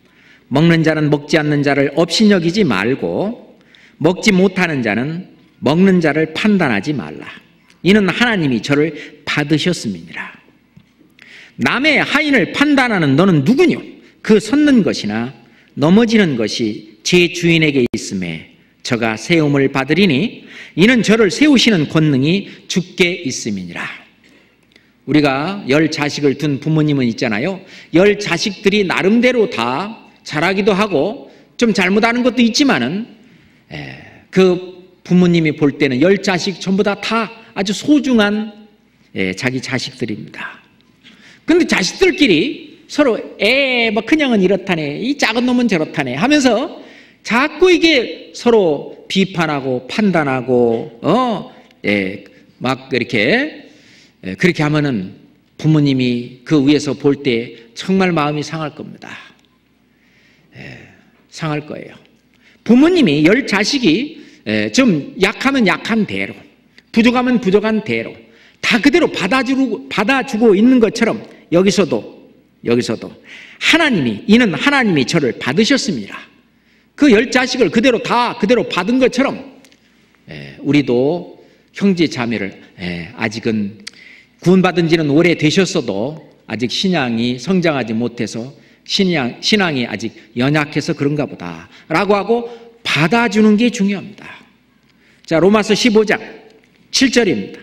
먹는 자는 먹지 않는 자를 업신여기지 말고 먹지 못하는 자는 먹는 자를 판단하지 말라. 이는 하나님이 저를 받으셨음이니라. 남의 하인을 판단하는 너는 누구뇨? 그 섰는 것이나 넘어지는 것이 제 주인에게 있음에 저가 세움을 받으리니 이는 저를 세우시는 권능이 주께 있음이니라. 우리가 열 자식을 둔 부모님은 있잖아요. 열 자식들이 나름대로 다 잘하기도 하고 좀 잘못하는 것도 있지만은 그 부모님이 볼 때는 열 자식 전부 다 다 아주 소중한 자기 자식들입니다. 근데 자식들끼리 서로 에, 뭐 그냥은 이렇다네, 이 작은 놈은 저렇다네 하면서 자꾸 이게 서로 비판하고 판단하고 어, 예, 막 이렇게 예, 그렇게 하면은 부모님이 그 위에서 볼 때 정말 마음이 상할 겁니다. 예, 상할 거예요. 부모님이 열 자식이 예, 좀 약하면 약한 대로, 부족하면 부족한 대로 다 그대로 받아주고, 받아주고 있는 것처럼 여기서도 여기서도 하나님이 이는 하나님이 저를 받으셨습니다. 그 열 자식을 그대로 다 그대로 받은 것처럼 예, 우리도 형제 자매를 예, 아직은 구원받은 지는 오래되셨어도 아직 신앙이 성장하지 못해서 신앙, 신앙이 아직 연약해서 그런가 보다 라고 하고 받아주는 게 중요합니다. 자, 로마서 십오 장 칠 절입니다.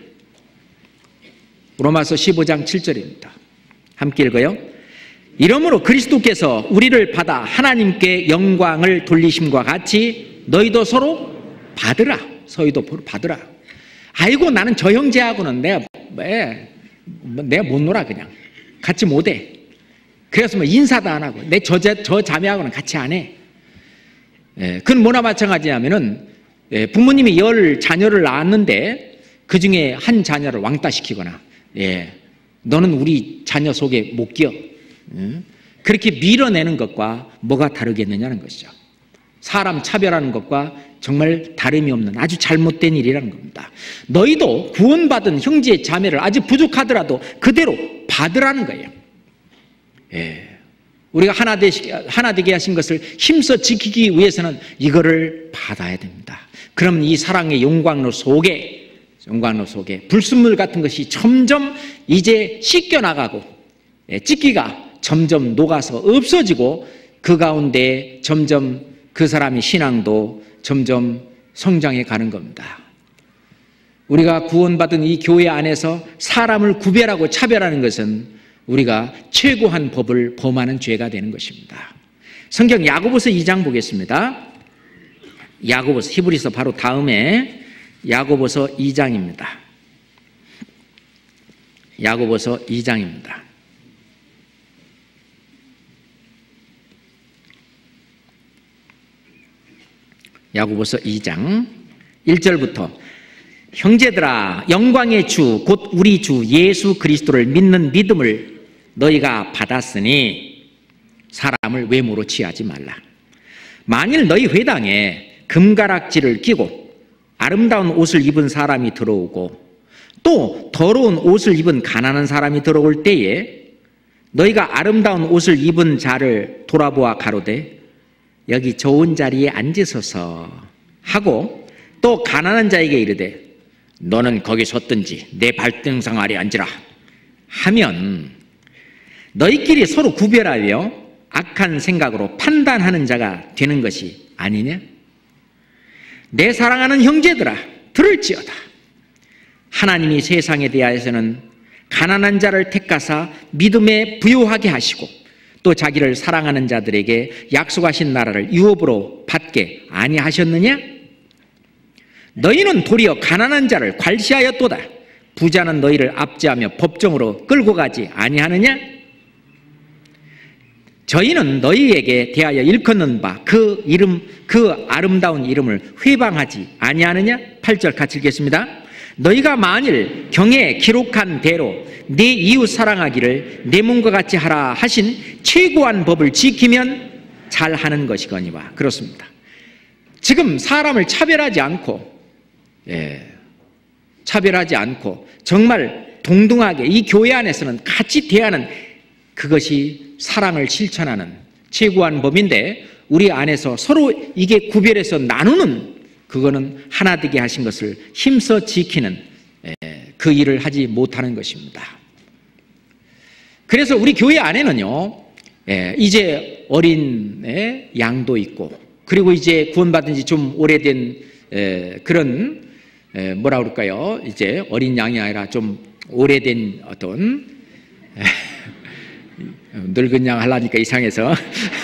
로마서 십오 장 칠 절입니다. 함께 읽어요. 이러므로 그리스도께서 우리를 받아 하나님께 영광을 돌리심과 같이 너희도 서로 받으라. 서희도 받으라. 아이고 나는 저 형제하고는 내가 왜, 내가 못 놀아 그냥 같이 못해. 그래서 뭐 인사도 안 하고 내 저 저 자매하고는 같이 안 해. 예, 그건 뭐나 마찬가지냐면은 예, 부모님이 열 자녀를 낳았는데 그 중에 한 자녀를 왕따시키거나 예, 너는 우리 자녀 속에 못 끼어. 예? 그렇게 밀어내는 것과 뭐가 다르겠느냐는 것이죠. 사람 차별하는 것과 정말 다름이 없는 아주 잘못된 일이라는 겁니다. 너희도 구원받은 형제 자매를 아주 부족하더라도 그대로 받으라는 거예요. 예. 우리가 하나 되시, 하나 되게 하신 것을 힘써 지키기 위해서는 이거를 받아야 됩니다. 그럼 이 사랑의 용광로 속에 용광로 속에 불순물 같은 것이 점점 이제 씻겨나가고 찢기가 점점 녹아서 없어지고 그 가운데 점점 그 사람의 신앙도 점점 성장해 가는 겁니다. 우리가 구원받은 이 교회 안에서 사람을 구별하고 차별하는 것은 우리가 최고한 법을 범하는 죄가 되는 것입니다. 성경 야고보서 이 장 보겠습니다. 야고보서, 히브리서 바로 다음에 야고보서 이 장입니다. 야고보서 이 장입니다. 야고보서 이 장 일 절부터 형제들아 영광의 주 곧 우리 주 예수 그리스도를 믿는 믿음을 너희가 받았으니 사람을 외모로 취하지 말라. 만일 너희 회당에 금가락지를 끼고 아름다운 옷을 입은 사람이 들어오고 또 더러운 옷을 입은 가난한 사람이 들어올 때에 너희가 아름다운 옷을 입은 자를 돌아보아 가로되 여기 좋은 자리에 앉으소서 하고 또 가난한 자에게 이르되 너는 거기 섰든지 내 발등상 아래 앉으라 하면 너희끼리 서로 구별하여 악한 생각으로 판단하는 자가 되는 것이 아니냐? 내 사랑하는 형제들아 들을지어다. 하나님이 세상에 대하여서는 가난한 자를 택하사 믿음에 부요하게 하시고 또 자기를 사랑하는 자들에게 약속하신 나라를 유업으로 받게 아니하셨느냐? 너희는 도리어 가난한 자를 괄시하였도다. 부자는 너희를 압제하며 법정으로 끌고 가지 아니하느냐? 저희는 너희에게 대하여 일컫는 바 그 이름 그 아름다운 이름을 회방하지 아니하느냐? 팔 절 같이 읽겠습니다. 너희가 만일 경에 기록한 대로 네 이웃 사랑하기를 내 몸과 같이 하라 하신 최고한 법을 지키면 잘하는 것이거니와. 그렇습니다. 지금 사람을 차별하지 않고 예, 차별하지 않고 정말 동등하게 이 교회 안에서는 같이 대하는 그것이 사랑을 실천하는 최고한 법인데 우리 안에서 서로 이게 구별해서 나누는, 그거는 하나 되게 하신 것을 힘써 지키는 그 일을 하지 못하는 것입니다. 그래서 우리 교회 안에는요, 이제 어린 양도 있고, 그리고 이제 구원받은 지 좀 오래된 그런 뭐라 그럴까요? 이제 어린 양이 아니라 좀 오래된 어떤 늙은 양 하려니까 이상해서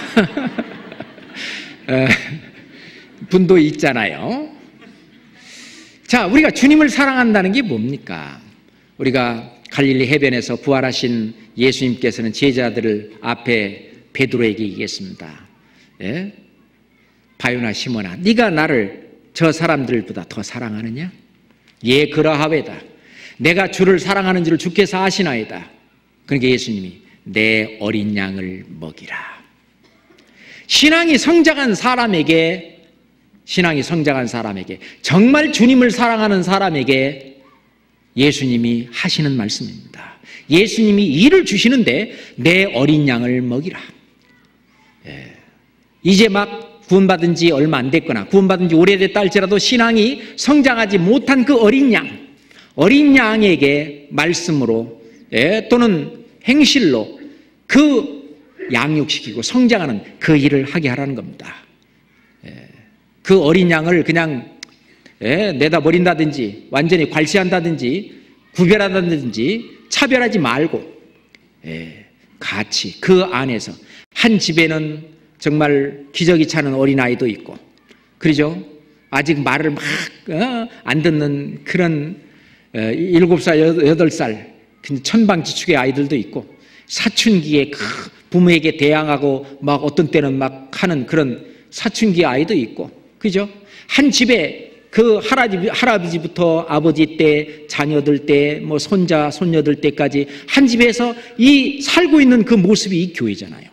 분도 있잖아요. 자, 우리가 주님을 사랑한다는 게 뭡니까? 우리가 갈릴리 해변에서 부활하신 예수님께서는 제자들을 앞에 베드로에게 얘기했습니다. 예? 바요나 시몬아, 네가 나를 저 사람들보다 더 사랑하느냐? 예, 그러하외다. 내가 주를 사랑하는 줄을 주께서 아시나이다. 그러니까 예수님이 내 어린 양을 먹이라. 신앙이 성장한 사람에게 신앙이 성장한 사람에게, 정말 주님을 사랑하는 사람에게 예수님이 하시는 말씀입니다. 예수님이 일을 주시는데 내 어린 양을 먹이라. 예. 이제 막 구원받은 지 얼마 안 됐거나 구원받은 지 오래됐다 할지라도 신앙이 성장하지 못한 그 어린 양, 어린 양에게 말씀으로, 예, 또는 행실로 그 양육시키고 성장하는 그 일을 하게 하라는 겁니다. 예. 그 어린 양을 그냥 예, 내다 버린다든지 완전히 괄시한다든지 구별한다든지 차별하지 말고, 예, 같이 그 안에서 한 집에는 정말 기저귀 차는 어린아이도 있고, 그러죠? 아직 말을 막 안 어, 듣는 그런 어, 일곱 살, 여덟 살 천방지축의 아이들도 있고, 사춘기에 부모에게 대항하고 막 어떤 때는 막 하는 그런 사춘기 아이도 있고, 그죠? 한 집에 그 할아버지, 할아버지부터 아버지 때, 자녀들 때, 뭐 손자, 손녀들 때까지 한 집에서 이 살고 있는 그 모습이 이 교회잖아요.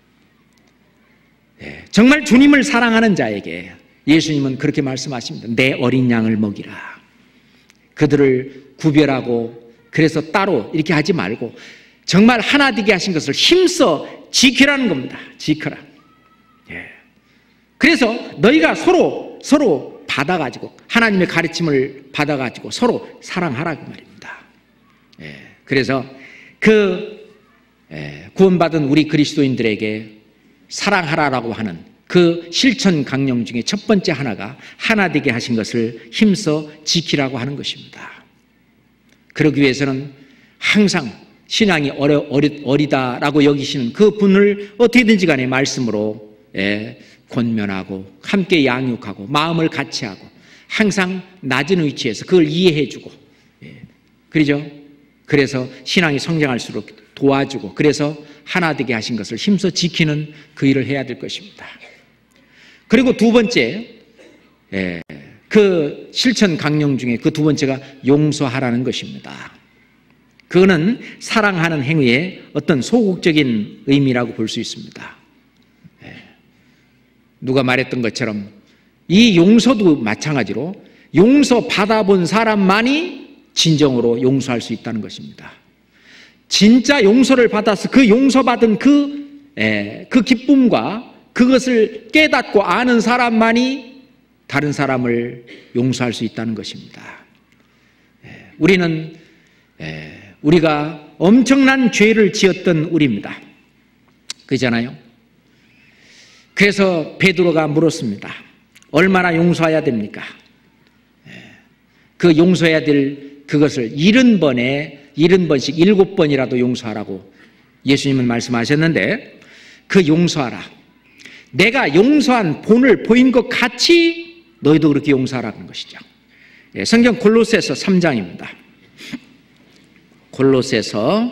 네, 정말 주님을 사랑하는 자에게 예수님은 그렇게 말씀하십니다. 내 어린 양을 먹이라. 그들을 구별하고 그래서 따로 이렇게 하지 말고 정말 하나 되게 하신 것을 힘써 지키라는 겁니다. 지켜라. 예. 그래서 너희가 서로 서로 받아가지고 하나님의 가르침을 받아가지고 서로 사랑하라 그 말입니다. 예. 그래서 그 예, 구원받은 우리 그리스도인들에게 사랑하라라고 하는 그 실천 강령 중에 첫 번째 하나가 하나 되게 하신 것을 힘써 지키라고 하는 것입니다. 그러기 위해서는 항상 신앙이 어려, 어리, 어리다라고 여기시는 그 분을 어떻게든지 간에 말씀으로 예, 권면하고 함께 양육하고 마음을 같이 하고 항상 낮은 위치에서 그걸 이해해주고, 예, 그러죠? 그래서 신앙이 성장할수록 도와주고 그래서 하나 되게 하신 것을 힘써 지키는 그 일을 해야 될 것입니다. 그리고 두 번째, 예, 그 실천 강령 중에 그 두 번째가 용서하라는 것입니다. 그거는 사랑하는 행위의 어떤 소극적인 의미라고 볼 수 있습니다. 예, 누가 말했던 것처럼 이 용서도 마찬가지로 용서 받아본 사람만이 진정으로 용서할 수 있다는 것입니다. 진짜 용서를 받아서 그 용서받은 그, 에, 그 기쁨과 그것을 깨닫고 아는 사람만이 다른 사람을 용서할 수 있다는 것입니다. 에, 우리는 에, 우리가 엄청난 죄를 지었던 우리입니다. 그렇잖아요? 그래서 베드로가 물었습니다. 얼마나 용서해야 됩니까? 에, 그 용서해야 될 그것을 일흔 번에 일흔 번씩 일곱 번이라도 용서하라고 예수님은 말씀하셨는데 그 용서하라. 내가 용서한 본을 보인 것 같이 너희도 그렇게 용서하라는 것이죠. 예, 성경 골로새서 삼 장입니다. 골로새서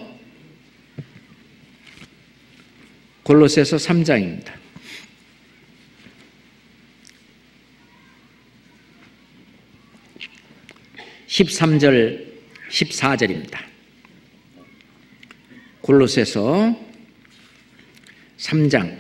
골로새서 삼 장입니다. 십삼 절 십사 절입니다. 골로새서 삼 장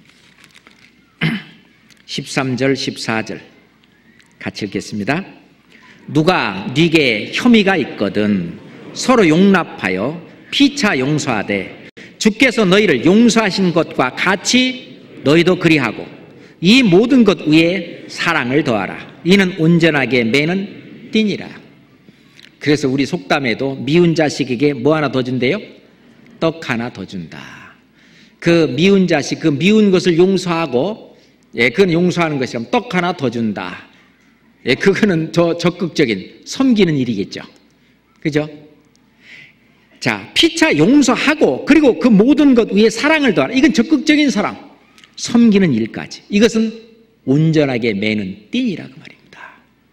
십삼 절 십사 절 같이 읽겠습니다. 누가 네게 혐의가 있거든 서로 용납하여 피차 용서하되 주께서 너희를 용서하신 것과 같이 너희도 그리하고 이 모든 것 위에 사랑을 더하라. 이는 온전하게 매는 띠니라. 그래서 우리 속담에도 미운 자식에게 뭐 하나 더 준대요? 떡 하나 더 준다. 그 미운 자식, 그 미운 것을 용서하고, 예, 그건 용서하는 것이면 떡 하나 더 준다. 예, 그거는 더 적극적인 섬기는 일이겠죠. 그죠? 자, 피차 용서하고 그리고 그 모든 것 위에 사랑을 더하라. 이건 적극적인 사랑, 섬기는 일까지. 이것은 온전하게 매는 띠니라고 말입니다.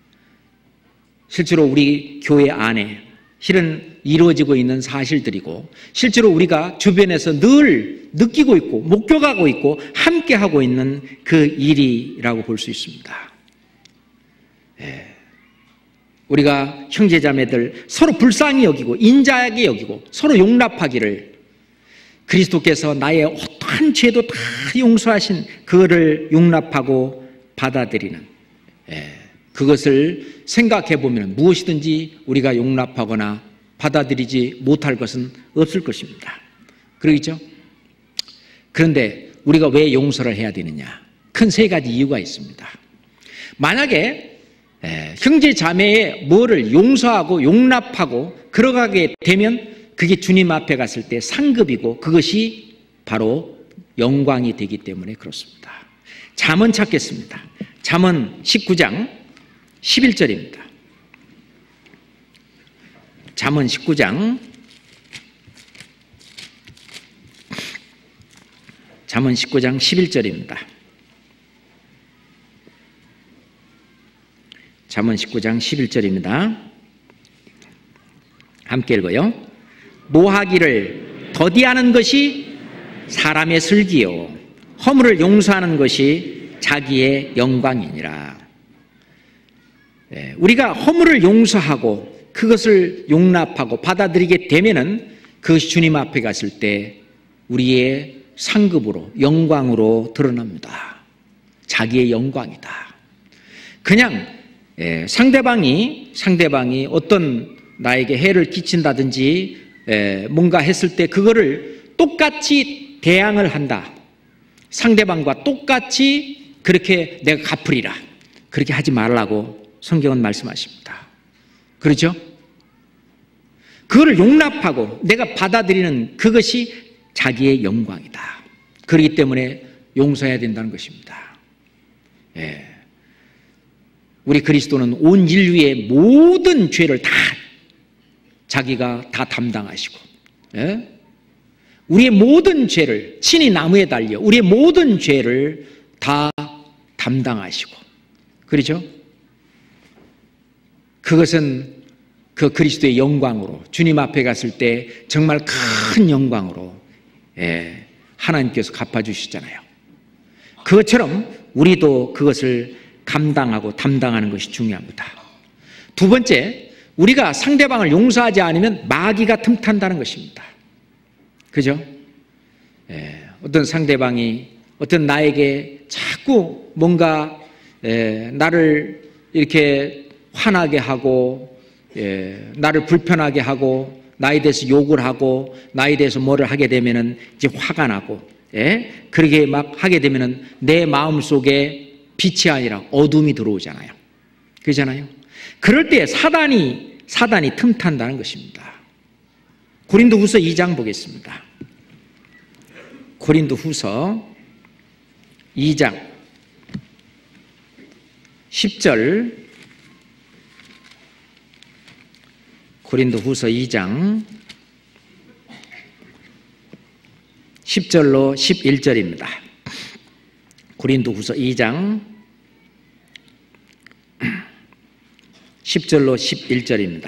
실제로 우리 교회 안에 실은 이루어지고 있는 사실들이고, 실제로 우리가 주변에서 늘 느끼고 있고 목격하고 있고 함께하고 있는 그 일이라고 볼 수 있습니다. 예. 우리가 형제자매들 서로 불쌍히 여기고 인자하게 여기고 서로 용납하기를, 그리스도께서 나의 어떠한 죄도 다 용서하신 그거를 용납하고 받아들이는, 예, 그것을 생각해 보면 무엇이든지 우리가 용납하거나 받아들이지 못할 것은 없을 것입니다. 그러겠죠? 그런데 우리가 왜 용서를 해야 되느냐? 큰 세 가지 이유가 있습니다. 만약에 예, 형제 자매의 뭐를 용서하고 용납하고 걸어가게 되면 그게 주님 앞에 갔을 때 상급이고 그것이 바로 영광이 되기 때문에 그렇습니다. 잠언 찾겠습니다. 잠언 십구 장 십일 절입니다. 잠언 십구 장 잠언 십구 장 십일 절입니다. 잠언 십구 장 십일 절입니다. 함께 읽어요. 모하기를 더디하는 것이 사람의 슬기요 허물을 용서하는 것이 자기의 영광이니라. 예, 우리가 허물을 용서하고 그것을 용납하고 받아들이게 되면은 그것이 주님 앞에 갔을 때 우리의 상급으로 영광으로 드러납니다. 자기의 영광이다. 그냥 예, 상대방이 상대방이 어떤 나에게 해를 끼친다든지 예, 뭔가 했을 때 그거를 똑같이 대항을 한다. 상대방과 똑같이 그렇게 내가 갚으리라. 그렇게 하지 말라고 성경은 말씀하십니다. 그렇죠? 그거를 용납하고 내가 받아들이는 그것이 자기의 영광이다. 그렇기 때문에 용서해야 된다는 것입니다. 예. 우리 그리스도는 온 인류의 모든 죄를 다 자기가 다 담당하시고, 예? 우리의 모든 죄를 친히 나무에 달려 우리의 모든 죄를 다 담당하시고, 그렇죠? 그것은 그 그리스도의 영광으로 주님 앞에 갔을 때 정말 큰 영광으로, 예, 하나님께서 갚아주시잖아요. 그것처럼 우리도 그것을 감당하고 담당하는 것이 중요합니다. 두 번째, 우리가 상대방을 용서하지 않으면 마귀가 틈탄다는 것입니다. 그죠? 예, 어떤 상대방이 어떤 나에게 자꾸 뭔가 예, 나를 이렇게 화나게 하고, 예, 나를 불편하게 하고, 나에 대해서 욕을 하고, 나에 대해서 뭐를 하게 되면은 이제 화가 나고, 예, 그렇게 막 하게 되면은 내 마음 속에 빛이 아니라 어둠이 들어오잖아요. 그렇잖아요. 그럴 때 사단이 사단이 틈탄다는 것입니다. 고린도후서 이 장 보겠습니다. 고린도후서 이 장 십 절, 고린도후서 이 장 십 절로 십일 절입니다. 고린도후서 이 장 십 절로 십일 절입니다.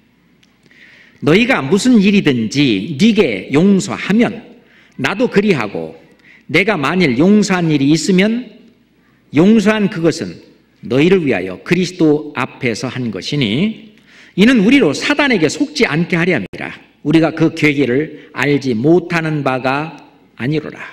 너희가 무슨 일이든지 네게 용서하면 나도 그리하고, 내가 만일 용서한 일이 있으면 용서한 그것은 너희를 위하여 그리스도 앞에서 한 것이니 이는 우리로 사단에게 속지 않게 하려 함이라. 우리가 그 계기를 알지 못하는 바가 아니로라.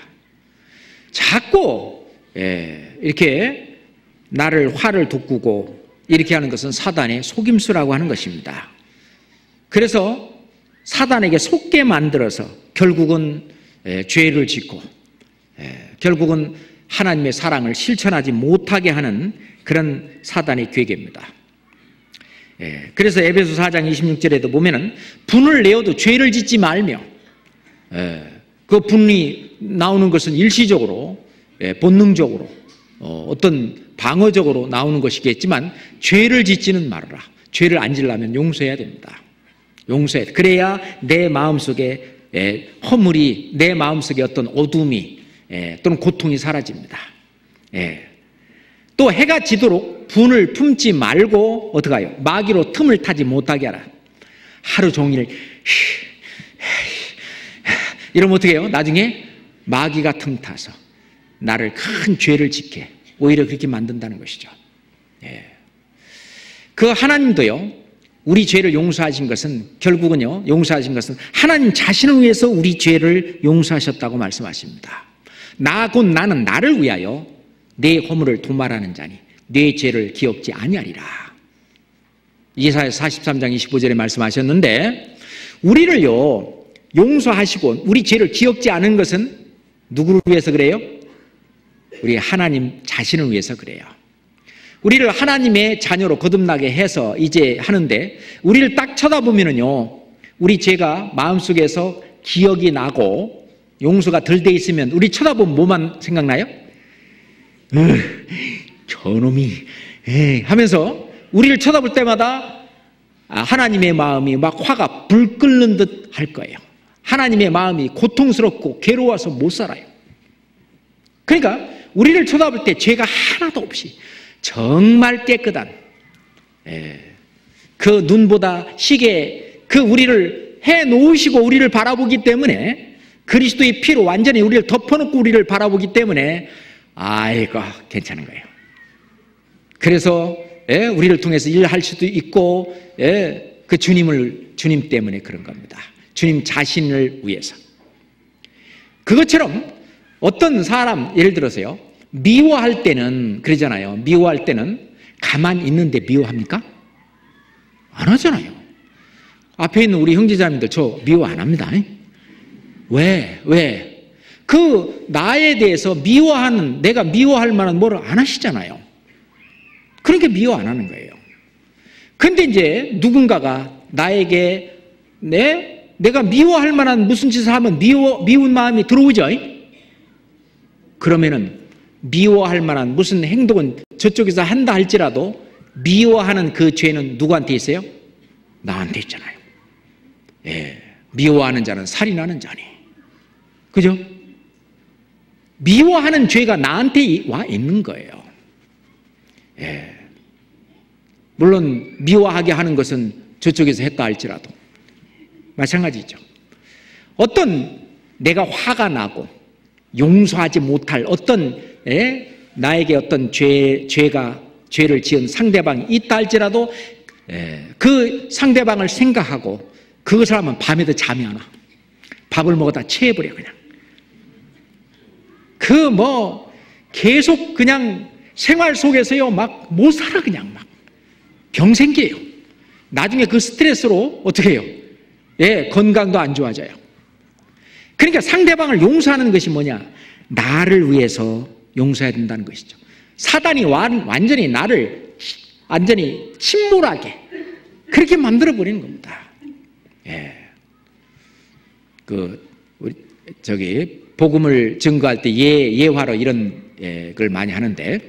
자꾸 예, 이렇게 나를 화를 돋구고 이렇게 하는 것은 사단의 속임수라고 하는 것입니다. 그래서 사단에게 속게 만들어서 결국은 에, 죄를 짓고 에, 결국은 하나님의 사랑을 실천하지 못하게 하는 그런 사단의 괴계입니다. 에, 그래서 에베소 사 장 이십육 절에도 보면은 분을 내어도 죄를 짓지 말며, 에, 그 분이 나오는 것은 일시적으로, 에, 본능적으로, 어, 어떤 방어적으로 나오는 것이겠지만 죄를 짓지는 말아라. 죄를 안 지려면 용서해야 됩니다. 용서해야 돼. 그래야 내 마음속에 에, 허물이, 내 마음속에 어떤 어둠이 에, 또는 고통이 사라집니다. 에. 또 해가 지도록 분을 품지 말고 어떡해요? 마귀로 틈을 타지 못하게 하라. 하루 종일 이러면 어떻게 해요? 나중에 마귀가 틈 타서 나를 큰 죄를 짓게 오히려 그렇게 만든다는 것이죠. 예. 그 하나님도요, 우리 죄를 용서하신 것은 결국은요, 용서하신 것은 하나님 자신을 위해서 우리 죄를 용서하셨다고 말씀하십니다. 나 곧 나는 나를 위하여 내 허물을 도말하는 자니 내 죄를 기억지 아니하리라. 이사야 사십삼 장 이십오 절에 말씀하셨는데, 우리를요 용서하시고 우리 죄를 기억지 않은 것은 누구를 위해서 그래요? 우리 하나님 자신을 위해서 그래요. 우리를 하나님의 자녀로 거듭나게 해서 이제 하는데, 우리를 딱 쳐다보면은요, 우리 죄가 마음속에서 기억이 나고 용서가 덜 돼 있으면 우리 쳐다보면 뭐만 생각나요? 저놈이 에이, 하면서 우리를 쳐다볼 때마다 하나님의 마음이 막 화가 불 끓는 듯 할 거예요. 하나님의 마음이 고통스럽고 괴로워서 못 살아요. 그러니까 우리를 쳐다볼 때 죄가 하나도 없이 정말 깨끗한, 에, 그 눈보다 시계, 그 우리를 해놓으시고 우리를 바라보기 때문에, 그리스도의 피로 완전히 우리를 덮어놓고 우리를 바라보기 때문에 아이고 괜찮은 거예요. 그래서 예, 우리를 통해서 일할 수도 있고, 예, 그 주님을, 주님 때문에 그런 겁니다. 주님 자신을 위해서. 그것처럼 어떤 사람, 예를 들어서요, 미워할 때는 그러잖아요. 미워할 때는 가만히 있는데 미워합니까? 안 하잖아요. 앞에 있는 우리 형제자매들 저 미워 안 합니다. 왜? 왜? 그 나에 대해서 미워하는, 내가 미워할 만한 뭐를 안 하시잖아요. 그러니까 미워 안 하는 거예요. 근데 이제 누군가가 나에게 내, 내가 미워할 만한 무슨 짓을 하면 미워, 미운 마음이 들어오죠? 그러면은 미워할 만한 무슨 행동은 저쪽에서 한다 할지라도 미워하는 그 죄는 누구한테 있어요? 나한테 있잖아요. 예, 미워하는 자는 살인하는 자니. 그죠? 미워하는 죄가 나한테 와 있는 거예요. 예. 물론 미워하게 하는 것은 저쪽에서 했다 할지라도 마찬가지죠. 어떤 내가 화가 나고 용서하지 못할 어떤, 예? 나에게 어떤 죄, 죄가 죄를 지은 상대방이 있다 할지라도, 예, 그 상대방을 생각하고 그것을 하면 밤에도 잠이 안 와. 밥을 먹어다 체해버려 그냥. 그 뭐 계속 그냥 생활 속에서요 막 못 살아. 그냥 막 병 생겨요. 나중에 그 스트레스로 어떻게 해요? 예, 건강도 안 좋아져요. 그러니까 상대방을 용서하는 것이 뭐냐? 나를 위해서 용서해야 된다는 것이죠. 사단이 완, 완전히 나를 완전히 침몰하게 그렇게 만들어 버리는 겁니다. 예. 그 우리 저기 복음을 증거할 때 예, 예화로 이런 예, 걸 많이 하는데,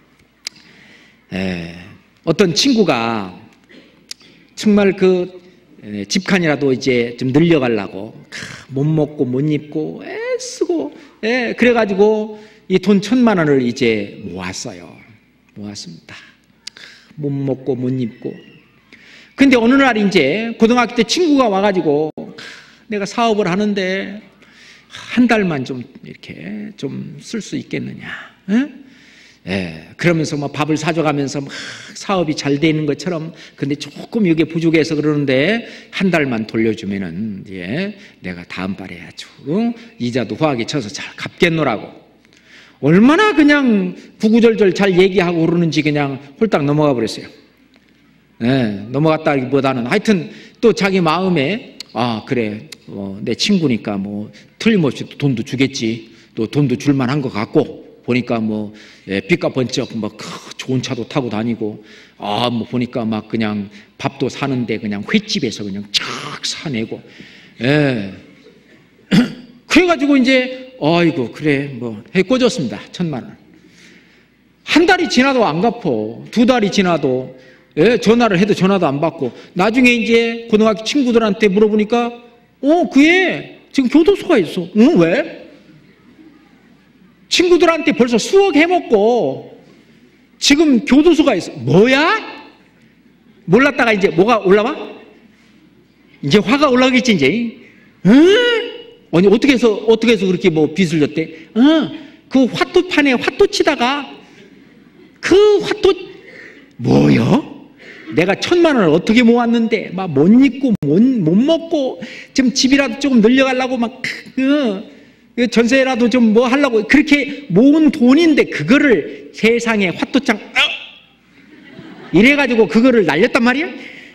예, 어떤 친구가 정말 그 예, 집칸이라도 이제 좀 늘려가려고 못 먹고 못 입고 애쓰고, 예, 그래가지고 이 돈 천만 원을 이제 모았어요. 모았습니다. 못 먹고 못 입고. 근데 어느 날 이제 고등학교 때 친구가 와가지고 내가 사업을 하는데 한 달만 좀 이렇게 좀 쓸 수 있겠느냐. 예? 예, 그러면서 뭐 밥을 사줘가면서 막 사업이 잘 되는 것처럼, 근데 조금 이게 부족해서 그러는데 한 달만 돌려주면은 예, 내가 다음 달에 아주 이자도 후하게 쳐서 잘 갚겠노라고. 얼마나 그냥 구구절절 잘 얘기하고 그러는지 그냥 홀딱 넘어가 버렸어요. 예, 넘어갔다기보다는 하여튼 또 자기 마음에 아 그래 어, 내 친구니까 뭐 틀림없이 돈도 주겠지. 또 돈도 줄만한 것 같고 보니까 뭐 예, 빚과 번쩍 막 좋은 차도 타고 다니고 아 뭐 보니까 막 그냥 밥도 사는데 그냥 횟집에서 그냥 쫙 사내고 예. 그래가지고 이제 아이고 그래 뭐 해 꽂았습니다. 천만 원. 한 달이 지나도 안 갚어. 두 달이 지나도 예, 전화를 해도 전화도 안 받고 나중에 이제 고등학교 친구들한테 물어보니까 어 그게 지금 교도소가 있어. 응 왜? 친구들한테 벌써 수억 해먹고 지금 교도소가 있어. 뭐야? 몰랐다가 이제 뭐가 올라와? 이제 화가 올라오겠지 이제. 응? 아니 어떻게 해서 어떻게 해서 그렇게 뭐 빚을 졌대? 어, 그 화토판에 화토 치다가 그 화토 뭐요? 내가 천만 원을 어떻게 모았는데 막 못 입고 못, 못 먹고 좀 집이라도 조금 늘려가려고 막 그 전세라도 좀 뭐 하려고 그렇게 모은 돈인데 그거를 세상에 화토장 이래가지고 그거를 날렸단 말이야?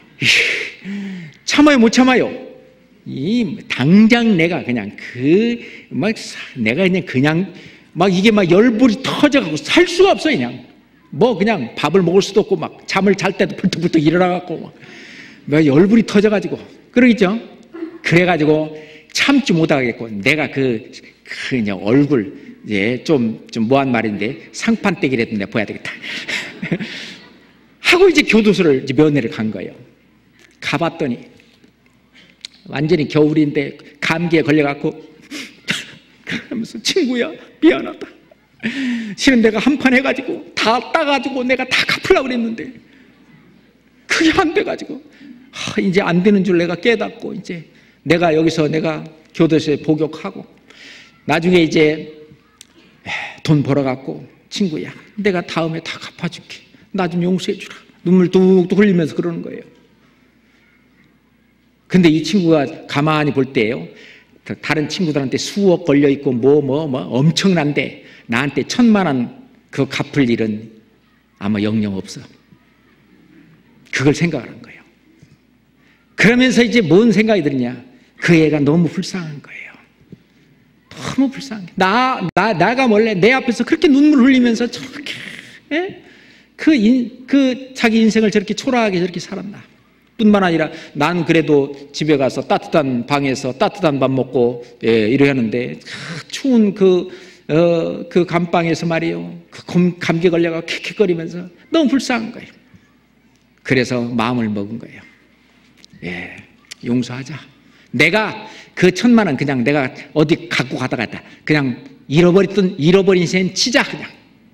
참아요 못 참아요? 이 당장 내가 그냥 그 막 내가 그냥 그냥 막 이게 막 열불이 터져가고 살 수가 없어 그냥 뭐 그냥 밥을 먹을 수도 없고 막 잠을 잘 때도 불떡불떡 일어나갖고 막, 막 열불이 터져가지고 그러겠죠? 그래가지고 참지 못하겠고 내가 그, 그 그냥 얼굴 예, 좀, 좀 뭐한 말인데 상판떼기라도 내가 보여야 되겠다 하고 이제 교도소를 이제 면회를 간 거예요. 가봤더니 완전히 겨울인데 감기에 걸려갖고 그러면서 친구야 미안하다. 실은 내가 한판 해가지고 다 따가지고 내가 다 갚으려고 그랬는데 그게 안 돼가지고 하, 이제 안 되는 줄 내가 깨닫고 이제 내가 여기서 내가 교도소에 복역하고 나중에 이제 돈 벌어갖고 친구야 내가 다음에 다 갚아줄게. 나 좀 용서해 주라. 눈물 뚝뚝 흘리면서 그러는 거예요. 근데 이 친구가 가만히 볼 때요 다른 친구들한테 수억 걸려있고 뭐 뭐 뭐 엄청난데 나한테 천만 원 그거 갚을 일은 아마 영영 없어. 그걸 생각하는 거예요. 그러면서 이제 뭔 생각이 드냐? 그 애가 너무 불쌍한 거예요. 너무 불쌍한 게. 나, 나, 나가 원래 내 앞에서 그렇게 눈물 흘리면서 저렇게, 예? 그, 인, 그 자기 인생을 저렇게 초라하게 저렇게 살았나. 뿐만 아니라 난 그래도 집에 가서 따뜻한 방에서 따뜻한 밥 먹고, 예, 이래 하는데, 추운 그, 어, 그 감방에서 말이에요. 그 감기 걸려가 킥킥거리면서 너무 불쌍한 거예요. 그래서 마음을 먹은 거예요. 예, 용서하자. 내가 그 천만 원 그냥 내가 어디 갖고 가다가 그냥 잃어버렸던 잃어버린 셈 치자 그냥.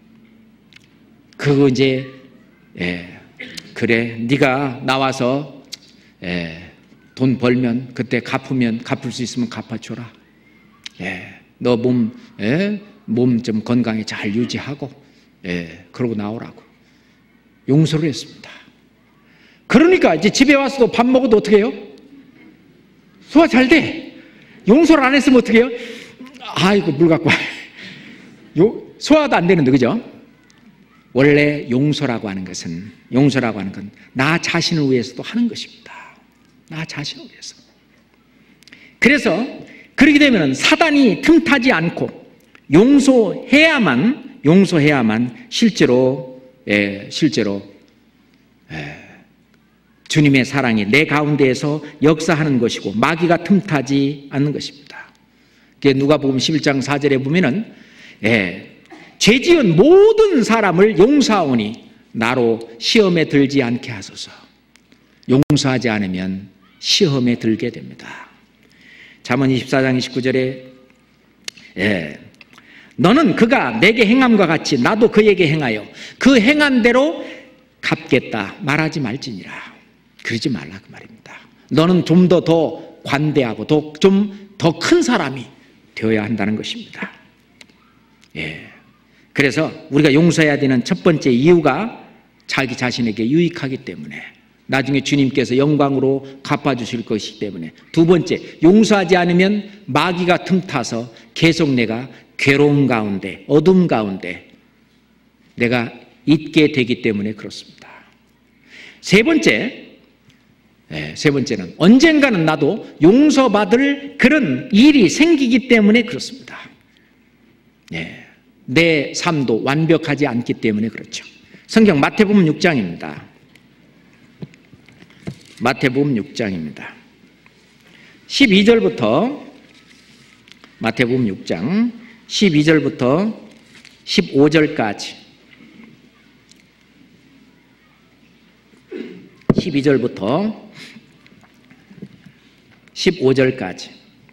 그거 이제 예, 그래 네가 나와서 예, 돈 벌면 그때 갚으면 갚을 수 있으면 갚아줘라. 예, 너 몸 예, 몸 좀 건강히 잘 유지하고 예, 그러고 나오라고 용서를 했습니다. 그러니까 이제 집에 와서도 밥 먹어도 어떻게 해요? 소화 잘 돼. 용서를 안 했으면 어떻게 해요? 아이고 물 갖고 와. 요, 소화도 안 되는데 그죠? 원래 용서라고 하는 것은 용서라고 하는 건 나 자신을 위해서도 하는 것입니다. 나 자신을 위해서. 그래서 그렇게 되면 사단이 틈타지 않고 용서해야만 용서해야만 실제로 예, 실제로 예, 주님의 사랑이 내 가운데에서 역사하는 것이고 마귀가 틈타지 않는 것입니다. 누가복음 십일 장 사 절에 보면은 예, 죄지은 모든 사람을 용서하오니 나로 시험에 들지 않게 하소서. 용서하지 않으면 시험에 들게 됩니다. 잠언 이십사 장 이십구 절에 예, 너는 그가 내게 행함과 같이 나도 그에게 행하여 그 행한 대로 갚겠다 말하지 말지니라. 그러지 말라 그 말입니다. 너는 좀 더 더 관대하고 좀 더 큰 사람이 되어야 한다는 것입니다. 예. 그래서 우리가 용서해야 되는 첫 번째 이유가 자기 자신에게 유익하기 때문에 나중에 주님께서 영광으로 갚아주실 것이기 때문에 두 번째 용서하지 않으면 마귀가 틈타서 계속 내가 괴로움 가운데 어둠 가운데 내가 있게 되기 때문에 그렇습니다. 세 번째 예, 세 번째는 언젠가는 나도 용서받을 그런 일이 생기기 때문에 그렇습니다. 예, 내 삶도 완벽하지 않기 때문에 그렇죠. 성경 마태복음 육 장입니다. 마태복음 육 장입니다. 십이 절부터 마태복음 육 장 십이 절부터 십오 절까지 십이 절부터 십오 절까지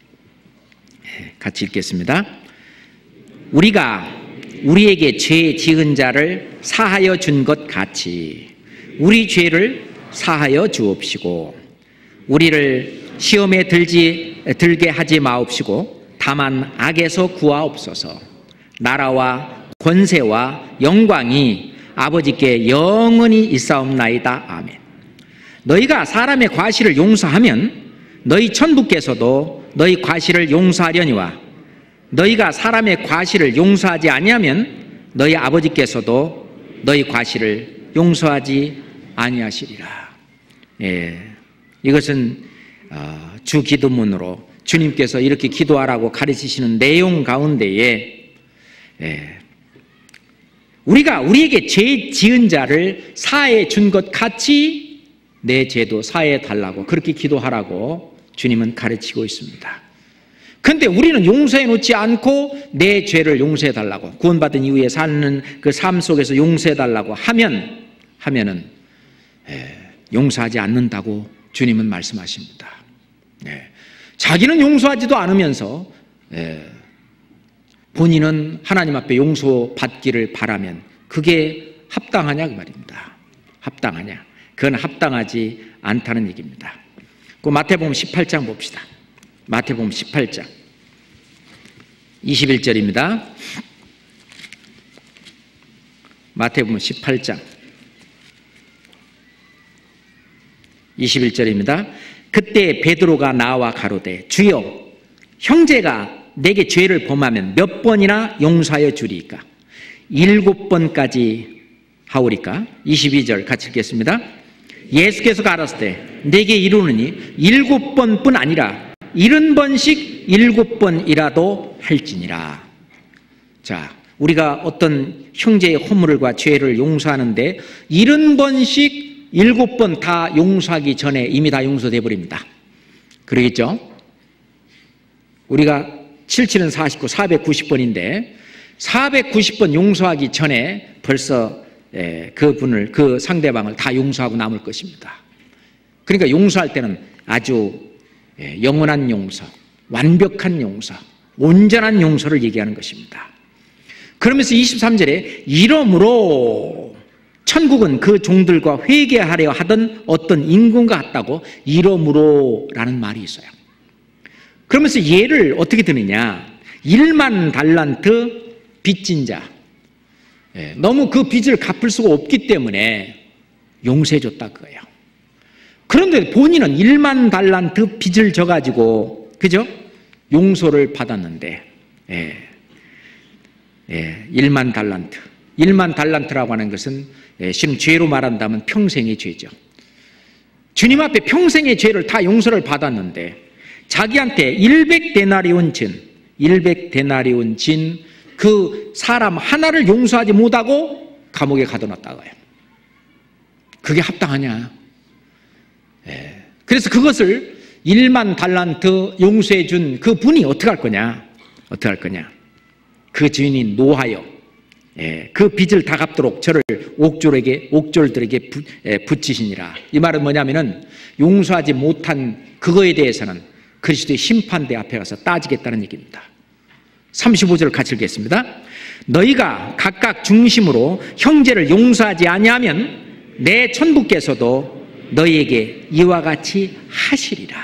같이 읽겠습니다. 우리가 우리에게 죄 지은 자를 사하여 준 것 같이 우리 죄를 사하여 주옵시고 우리를 시험에 들지, 들게 하지 마옵시고 다만 악에서 구하옵소서. 나라와 권세와 영광이 아버지께 영원히 있사옵나이다. 아멘. 너희가 사람의 과실을 용서하면 너희 천부께서도 너희 과실을 용서하려니와 너희가 사람의 과실을 용서하지 아니하면 너희 아버지께서도 너희 과실을 용서하지 아니하시리라. 예, 이것은 주 기도문으로 주님께서 이렇게 기도하라고 가르치시는 내용 가운데에 예, 우리가 우리에게 죄 지은 자를 사해 준 것 같이 내 죄도 사해 달라고 그렇게 기도하라고 주님은 가르치고 있습니다. 그런데 우리는 용서해 놓지 않고 내 죄를 용서해 달라고 구원받은 이후에 사는 그 삶 속에서 용서해 달라고 하면 하면은 예, 용서하지 않는다고 주님은 말씀하십니다. 예, 자기는 용서하지도 않으면서 예, 본인은 하나님 앞에 용서받기를 바라면 그게 합당하냐 그 말입니다. 합당하냐? 그건 합당하지 않다는 얘기입니다. 그 마태복음 십팔 장 봅시다. 마태복음 십팔 장 이십일 절입니다. 마태복음 십팔 장 이십일 절입니다. 그때 베드로가 나와 가로되 주여 형제가 내게 죄를 범하면 몇 번이나 용서하여 주리이까? 일곱 번까지 하오리까? 이십이 절 같이 읽겠습니다. 예수께서 가라사대 내게 이르노니 일곱 번뿐 아니라 일흔 번씩 일곱 번이라도 할지니라. 자, 우리가 어떤 형제의 허물과 죄를 용서하는데 일흔 번씩 일곱 번 다 용서하기 전에 이미 다 용서돼 버립니다. 그러겠죠? 우리가 칠칠은 사십구, 사백구십 번인데 사백구십 번 용서하기 전에 벌써 그분을, 그 상대방을 다 용서하고 남을 것입니다. 그러니까 용서할 때는 아주 영원한 용서, 완벽한 용서, 온전한 용서를 얘기하는 것입니다. 그러면서 이십삼 절에 이러므로 천국은 그 종들과 회개하려 하던 어떤 임금과 같다고 이러므로 라는 말이 있어요. 그러면서 예를 어떻게 드느냐? 일만 달란트 빚진 자, 너무 그 빚을 갚을 수가 없기 때문에 용서해 줬다 그거예요. 그런데 본인은 일만 달란트 빚을 져가지고 그죠? 용서를 받았는데 예, 예, 일만 달란트 일만 달란트라고 하는 것은 예, 실은 죄로 말한다면 평생의 죄죠. 주님 앞에 평생의 죄를 다 용서를 받았는데 자기한테 일백 데나리온 진 일백 데나리온 진 그 사람 하나를 용서하지 못하고 감옥에 가둬놨다고요. 그게 합당하냐? 예. 그래서 그것을 일만 달란트 용서해 준 그 분이 어떻게 할 거냐? 어떻게 할 거냐? 그 주인이 노하여 예, 그 빚을 다 갚도록 저를 옥졸에게 옥졸들에게 부, 예, 붙이시니라. 이 말은 뭐냐면은 용서하지 못한 그거에 대해서는 그리스도의 심판대 앞에 가서 따지겠다는 얘기입니다. 삼십오 절 같이 읽겠습니다. 너희가 각각 중심으로 형제를 용서하지 아니하면 내 천부께서도 너희에게 이와 같이 하시리라.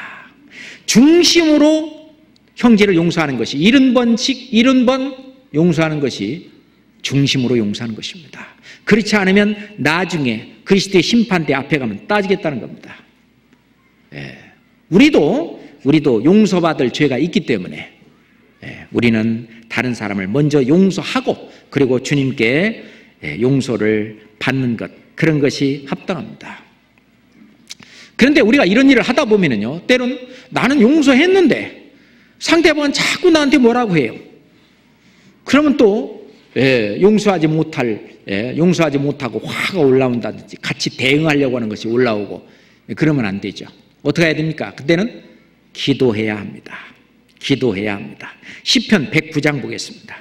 중심으로 형제를 용서하는 것이 일흔 번씩 일흔 번 용서하는 것이 중심으로 용서하는 것입니다. 그렇지 않으면 나중에 그리스도의 심판대 앞에 가면 따지겠다는 겁니다. 예. 우리도 우리도 용서받을 죄가 있기 때문에 예, 우리는 다른 사람을 먼저 용서하고 그리고 주님께 예, 용서를 받는 것, 그런 것이 합당합니다. 그런데 우리가 이런 일을 하다 보면은요, 때론 나는 용서했는데 상대방은 자꾸 나한테 뭐라고 해요. 그러면 또 예, 용서하지 못할 예, 용서하지 못하고 화가 올라온다든지 같이 대응하려고 하는 것이 올라오고 예, 그러면 안 되죠. 어떻게 해야 됩니까? 그때는 기도해야 합니다. 기도해야 합니다. 시편 백구 장 보겠습니다.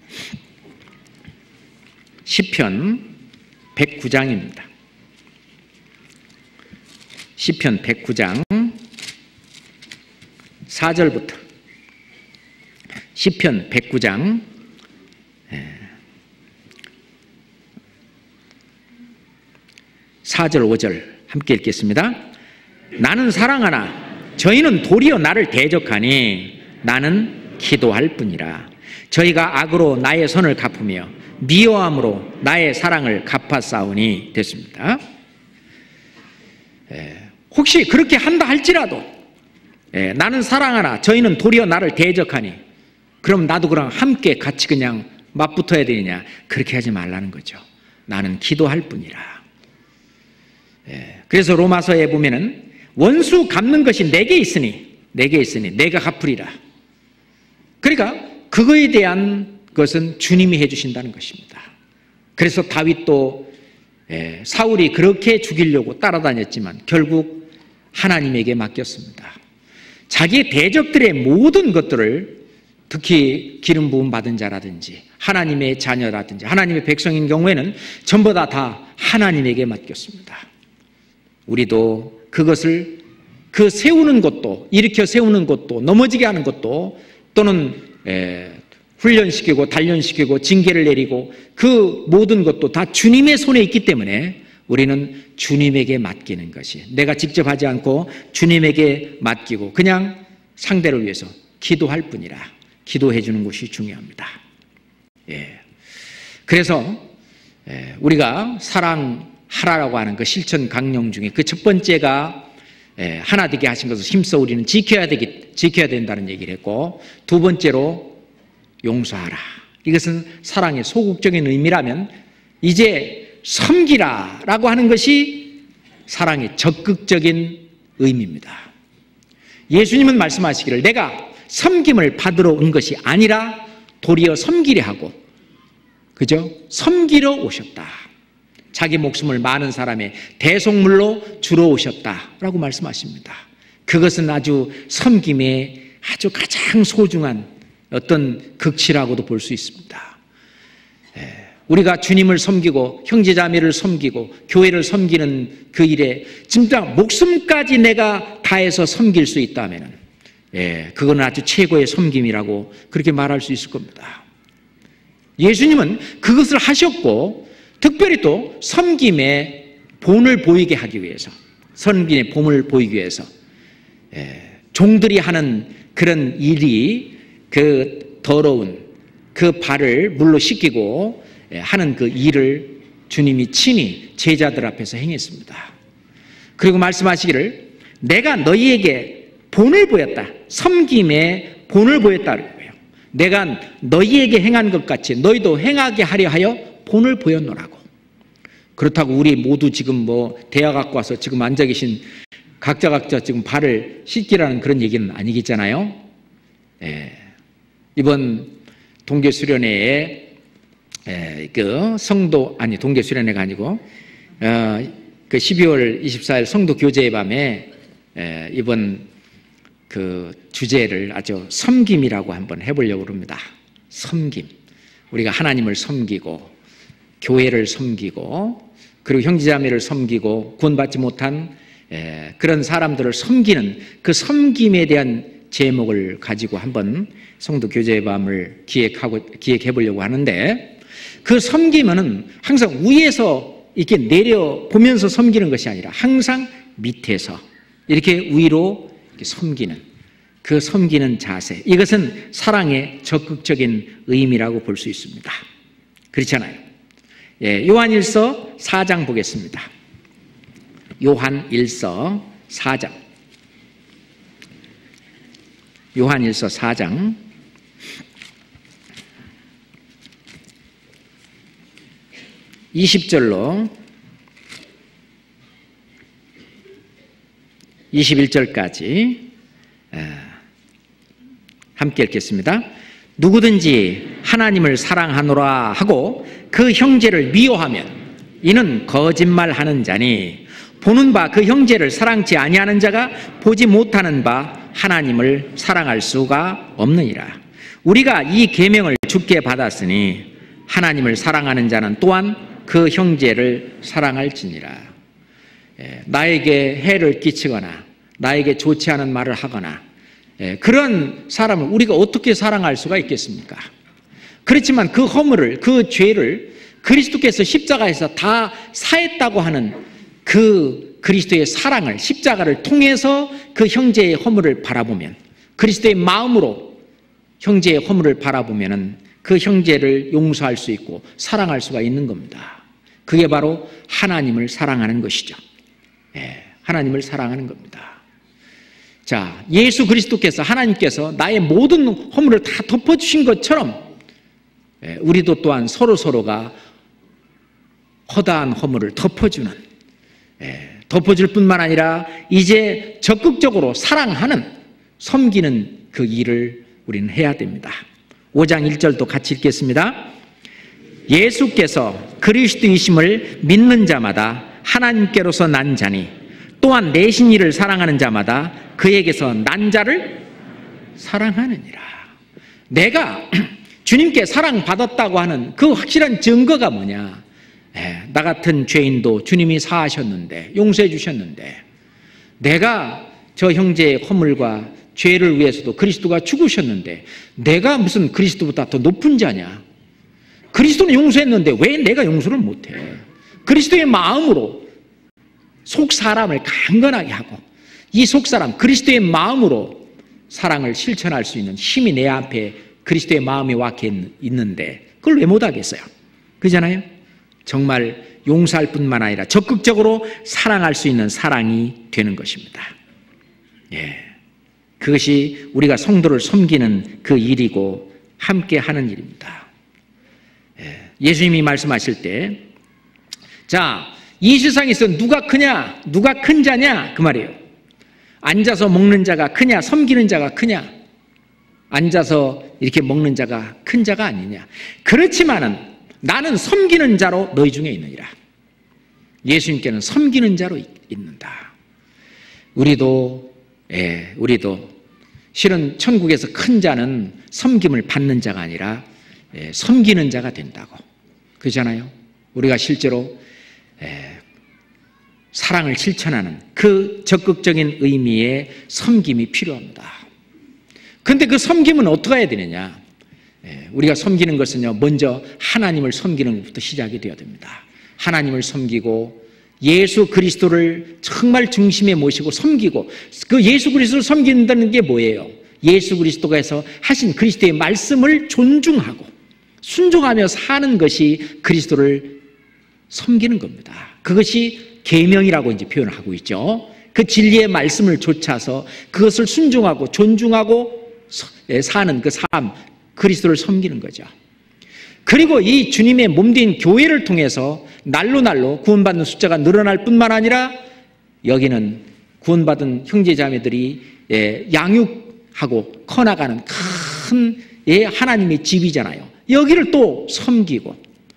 시편 백구 장입니다. 시편 백구 장 사 절부터 시편 백구 장 사 절 오 절 함께 읽겠습니다. 나는 사랑하나 저희는 도리어 나를 대적하니 나는 기도할 뿐이라. 저희가 악으로 나의 선을 갚으며 미워함으로 나의 사랑을 갚아싸우니 됐습니다. 예, 혹시 그렇게 한다 할지라도 예, 나는 사랑하나 저희는 도리어 나를 대적하니 그럼 나도 그럼 함께 같이 그냥 맞붙어야 되느냐? 그렇게 하지 말라는 거죠. 나는 기도할 뿐이라. 예, 그래서 로마서에 보면은 원수 갚는 것이 내게 있으니 내게 있으니 내가 갚으리라. 그러니까 그거에 대한 것은 주님이 해주신다는 것입니다. 그래서 다윗도 예, 사울이 그렇게 죽이려고 따라다녔지만 결국 하나님에게 맡겼습니다. 자기의 대적들의 모든 것들을 특히 기름 부음 받은 자라든지 하나님의 자녀라든지 하나님의 백성인 경우에는 전부 다 다 하나님에게 맡겼습니다. 우리도 그것을 그 세우는 것도 일으켜 세우는 것도 넘어지게 하는 것도 또는 에, 훈련시키고 단련시키고 징계를 내리고 그 모든 것도 다 주님의 손에 있기 때문에 우리는 주님에게 맡기는 것이 내가 직접 하지 않고 주님에게 맡기고 그냥 상대를 위해서 기도할 뿐이라 기도해 주는 것이 중요합니다. 예. 그래서 예, 우리가 사랑하라고 하는 그 실천 강령 중에 그 첫 번째가 예, 하나 되게 하신 것을 힘써 우리는 지켜야 되기, 지켜야 된다는 얘기를 했고 두 번째로 용서하라. 이것은 사랑의 소극적인 의미라면 이제 섬기라라고 하는 것이 사랑의 적극적인 의미입니다. 예수님은 말씀하시기를 내가 섬김을 받으러 온 것이 아니라 도리어 섬기려 하고 그죠? 섬기러 오셨다. 자기 목숨을 많은 사람의 대속물로 주러 오셨다라고 말씀하십니다. 그것은 아주 섬김의 아주 가장 소중한 어떤 극치라고도 볼 수 있습니다. 우리가 주님을 섬기고 형제자매를 섬기고 교회를 섬기는 그 일에 진짜 목숨까지 내가 다해서 섬길 수 있다면 예, 그거는 아주 최고의 섬김이라고 그렇게 말할 수 있을 겁니다. 예수님은 그것을 하셨고 특별히 또 섬김의 본을 보이게 하기 위해서 섬김의 본을 보이기 위해서 예, 종들이 하는 그런 일이 그 더러운 그 발을 물로 씻기고 하는 그 일을 주님이 친히 제자들 앞에서 행했습니다. 그리고 말씀하시기를 내가 너희에게 본을 보였다. 섬김의 본을 보였다는 거예요. 내가 너희에게 행한 것 같이 너희도 행하게 하려 하여 본을 보였노라고. 그렇다고 우리 모두 지금 뭐 대학 갖고 와서 지금 앉아 계신 각자 각자 지금 발을 씻기라는 그런 얘기는 아니겠잖아요. 예. 이번 동계 수련회에 그 성도 아니 동계 수련회가 아니고 어, 그 십이월 이십사일 성도 교제의 밤에 에, 이번 그 주제를 아주 섬김이라고 한번 해보려고 합니다. 섬김. 우리가 하나님을 섬기고 교회를 섬기고 그리고 형제자매를 섬기고 구원받지 못한 에, 그런 사람들을 섬기는 그 섬김에 대한 제목을 가지고 한번 성도 교제의 밤을 기획하고 기획해 보려고 하는데 그 섬기면은 항상 위에서 이렇게 내려 보면서 섬기는 것이 아니라 항상 밑에서 이렇게 위로 이렇게 섬기는 그 섬기는 자세 이것은 사랑의 적극적인 의미라고 볼 수 있습니다. 그렇잖아요. 예, 요한일서 사 장 보겠습니다. 요한일서 사 장 요한일서 사 장 이십 절로 이십일 절까지 함께 읽겠습니다. 누구든지 하나님을 사랑하노라 하고 그 형제를 미워하면 이는 거짓말하는 자니 보는 바 그 형제를 사랑치 아니하는 자가 보지 못하는 바 하나님을 사랑할 수가 없느니라. 우리가 이 계명을 주께 받았으니 하나님을 사랑하는 자는 또한 그 형제를 사랑할지니라. 나에게 해를 끼치거나 나에게 좋지 않은 말을 하거나 그런 사람을 우리가 어떻게 사랑할 수가 있겠습니까? 그렇지만 그 허물을, 그 죄를 그리스도께서 십자가에서 다 사했다고 하는 그 그리스도의 사랑을, 십자가를 통해서 그 형제의 허물을 바라보면, 그리스도의 마음으로 형제의 허물을 바라보면 그 형제를 용서할 수 있고 사랑할 수가 있는 겁니다. 그게 바로 하나님을 사랑하는 것이죠. 네, 하나님을 사랑하는 겁니다. 자, 예수 그리스도께서, 하나님께서 나의 모든 허물을 다 덮어주신 것처럼 우리도 또한 서로서로가 허다한 허물을 덮어주는, 덮어줄 뿐만 아니라 이제 적극적으로 사랑하는, 섬기는 그 일을 우리는 해야 됩니다. 오 장 일 절도 같이 읽겠습니다. 예수께서 그리스도이심을 믿는 자마다 하나님께로서 난 자니 또한 내신 이를 사랑하는 자마다 그에게서 난 자를 사랑하느니라. 내가 주님께 사랑받았다고 하는 그 확실한 증거가 뭐냐? 에, 나 같은 죄인도 주님이 사하셨는데, 용서해 주셨는데, 내가 저 형제의 허물과 죄를 위해서도 그리스도가 죽으셨는데 내가 무슨 그리스도보다 더 높은 자냐? 그리스도는 용서했는데 왜 내가 용서를 못해? 그리스도의 마음으로 속 사람을 강건하게 하고 이 속 사람 그리스도의 마음으로 사랑을 실천할 수 있는 힘이 내 앞에 그리스도의 마음이 와 있는데 그걸 왜 못하겠어요? 그렇잖아요? 정말 용서할 뿐만 아니라 적극적으로 사랑할 수 있는 사랑이 되는 것입니다. 예, 그것이 우리가 성도를 섬기는 그 일이고 함께 하는 일입니다. 예, 예수님이 말씀하실 때, 자, 이 세상에서 누가 크냐, 누가 큰 자냐 그 말이에요. 앉아서 먹는 자가 크냐, 섬기는 자가 크냐, 앉아서 이렇게 먹는 자가 큰 자가 아니냐. 그렇지만은 나는 섬기는 자로 너희 중에 있느니라. 예수님께는 섬기는 자로 있는다. 우리도 예, 우리도 실은 천국에서 큰 자는 섬김을 받는 자가 아니라 예, 섬기는 자가 된다고. 그렇잖아요. 우리가 실제로 예, 사랑을 실천하는 그 적극적인 의미의 섬김이 필요합니다. 그런데 그 섬김은 어떻게 해야 되느냐? 예, 우리가 섬기는 것은요, 먼저 하나님을 섬기는 것부터 시작이 되어야 됩니다. 하나님을 섬기고 예수 그리스도를 정말 중심에 모시고 섬기고, 그 예수 그리스도를 섬긴다는 게 뭐예요? 예수 그리스도께서 하신 그리스도의 말씀을 존중하고 순종하며 사는 것이 그리스도를 섬기는 겁니다. 그것이 계명이라고 이제 표현을 하고 있죠. 그 진리의 말씀을 좇아서 그것을 순종하고 존중하고 사는 그 삶, 그리스도를 섬기는 거죠. 그리고 이 주님의 몸된 교회를 통해서 날로 날로 구원받는 숫자가 늘어날 뿐만 아니라 여기는 구원받은 형제자매들이 양육하고 커나가는 큰 하나님의 집이잖아요. 여기를 또 섬기고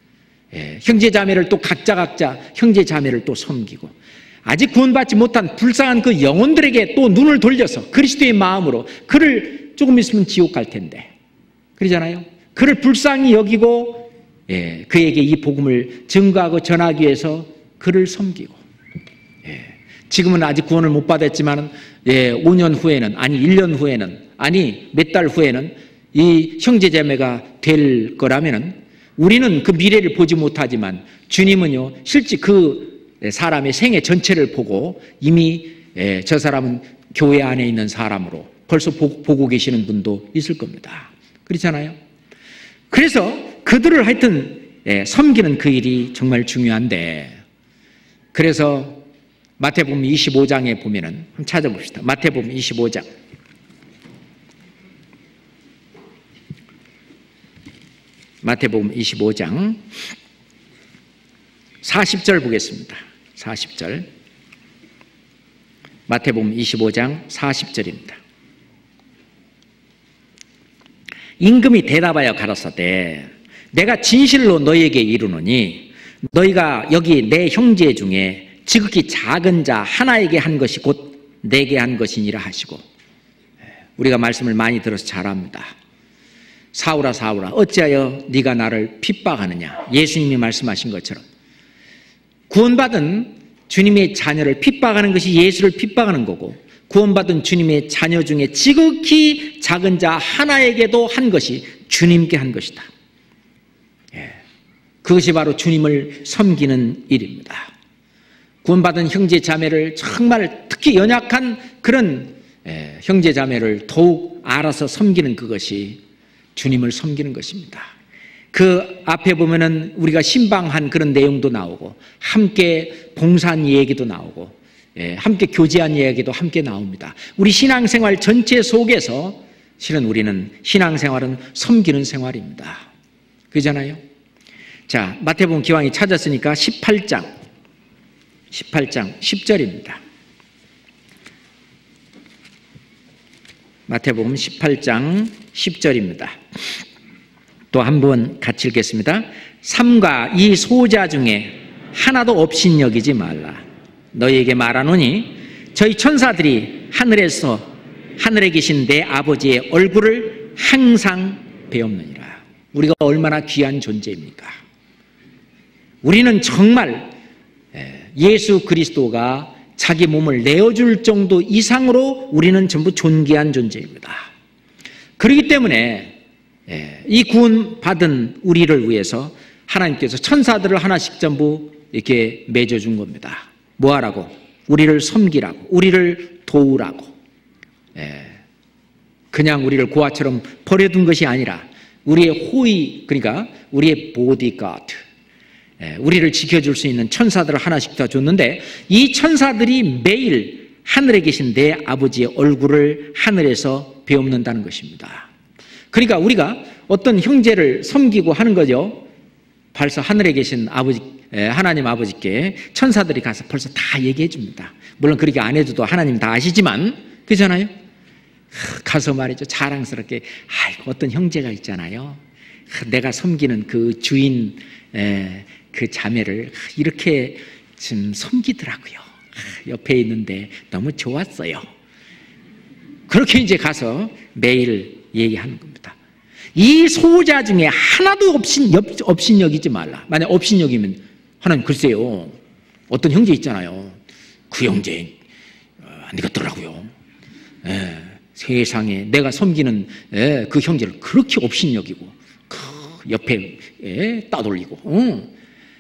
형제자매를 또 각자 각자 형제자매를 또 섬기고 아직 구원받지 못한 불쌍한 그 영혼들에게 또 눈을 돌려서 그리스도의 마음으로, 그를 조금 있으면 지옥 갈 텐데 그러잖아요. 그를 불쌍히 여기고 예, 그에게 이 복음을 증거하고 전하기 위해서 그를 섬기고, 예, 지금은 아직 구원을 못 받았지만 예, 오 년 후에는, 아니 일 년 후에는, 아니 몇 달 후에는 이 형제자매가 될 거라면은 우리는 그 미래를 보지 못하지만 주님은요 실제 그 사람의 생애 전체를 보고 이미 예, 저 사람은 교회 안에 있는 사람으로 벌써 보고 계시는 분도 있을 겁니다. 그렇잖아요. 그래서 그들을 하여튼 예, 섬기는 그 일이 정말 중요한데, 그래서 마태복음 이십오 장에 보면은 한번 찾아봅시다. 마태복음 이십오 장 마태복음 이십오 장 사십 절 보겠습니다. 사십 절 마태복음 이십오 장 사십 절입니다. 임금이 대답하여 가라사대 내가 진실로 너희에게 이르노니 너희가 여기 내 형제 중에 지극히 작은 자 하나에게 한 것이 곧 내게 한 것이니라 하시고, 우리가 말씀을 많이 들어서 잘 압니다. 사울아 사울아 어찌하여 네가 나를 핍박하느냐. 예수님이 말씀하신 것처럼 구원받은 주님의 자녀를 핍박하는 것이 예수를 핍박하는 거고, 구원받은 주님의 자녀 중에 지극히 작은 자 하나에게도 한 것이 주님께 한 것이다. 예. 그것이 바로 주님을 섬기는 일입니다. 구원받은 형제 자매를 정말 특히 연약한 그런 예, 형제 자매를 더욱 알아서 섬기는 그것이 주님을 섬기는 것입니다. 그 앞에 보면은 우리가 신방한 그런 내용도 나오고 함께 봉사한 얘기도 나오고 예, 함께 교제한 이야기도 함께 나옵니다. 우리 신앙생활 전체 속에서 실은 우리는 신앙생활은 섬기는 생활입니다. 그잖아요. 자, 마태복음 기왕이 찾았으니까 십팔 장 십팔 장 십 절입니다. 마태복음 십팔 장 십 절입니다. 또 한 번 같이 읽겠습니다. 삼가 이 소자 중에 하나도 업신여기지 말라. 너희에게 말하노니 저희 천사들이 하늘에서 하늘에 계신 내 아버지의 얼굴을 항상 배옵느니라. 우리가 얼마나 귀한 존재입니까? 우리는 정말 예수 그리스도가 자기 몸을 내어줄 정도 이상으로 우리는 전부 존귀한 존재입니다. 그렇기 때문에 이 구원받은 우리를 위해서 하나님께서 천사들을 하나씩 전부 이렇게 맺어준 겁니다. 뭐 하라고? 우리를 섬기라고, 우리를 도우라고. 그냥 우리를 고아처럼 버려둔 것이 아니라 우리의 호의, 그러니까 우리의 보디가드, 우리를 지켜줄 수 있는 천사들을 하나씩 더 줬는데, 이 천사들이 매일 하늘에 계신 내 아버지의 얼굴을 하늘에서 배움는다는 것입니다. 그러니까 우리가 어떤 형제를 섬기고 하는 거죠. 벌써 하늘에 계신 아버지, 하나님 아버지께 천사들이 가서 벌써 다 얘기해 줍니다. 물론 그렇게 안 해줘도 하나님 다 아시지만, 그렇잖아요. 가서 말이죠, 자랑스럽게 아이고 어떤 형제가 있잖아요, 내가 섬기는 그 주인 그 자매를 이렇게 좀 섬기더라고요. 옆에 있는데 너무 좋았어요. 그렇게 이제 가서 매일 얘기하는 겁니다. 이 소자 중에 하나도 업신, 업신여기지 말라. 만약 업신여기면 하나님 글쎄요, 어떤 형제 있잖아요, 그 형제 안 되겠더라고요. 예, 세상에 내가 섬기는 예, 그 형제를 그렇게 업신여기고 그 옆에 예, 따돌리고 어.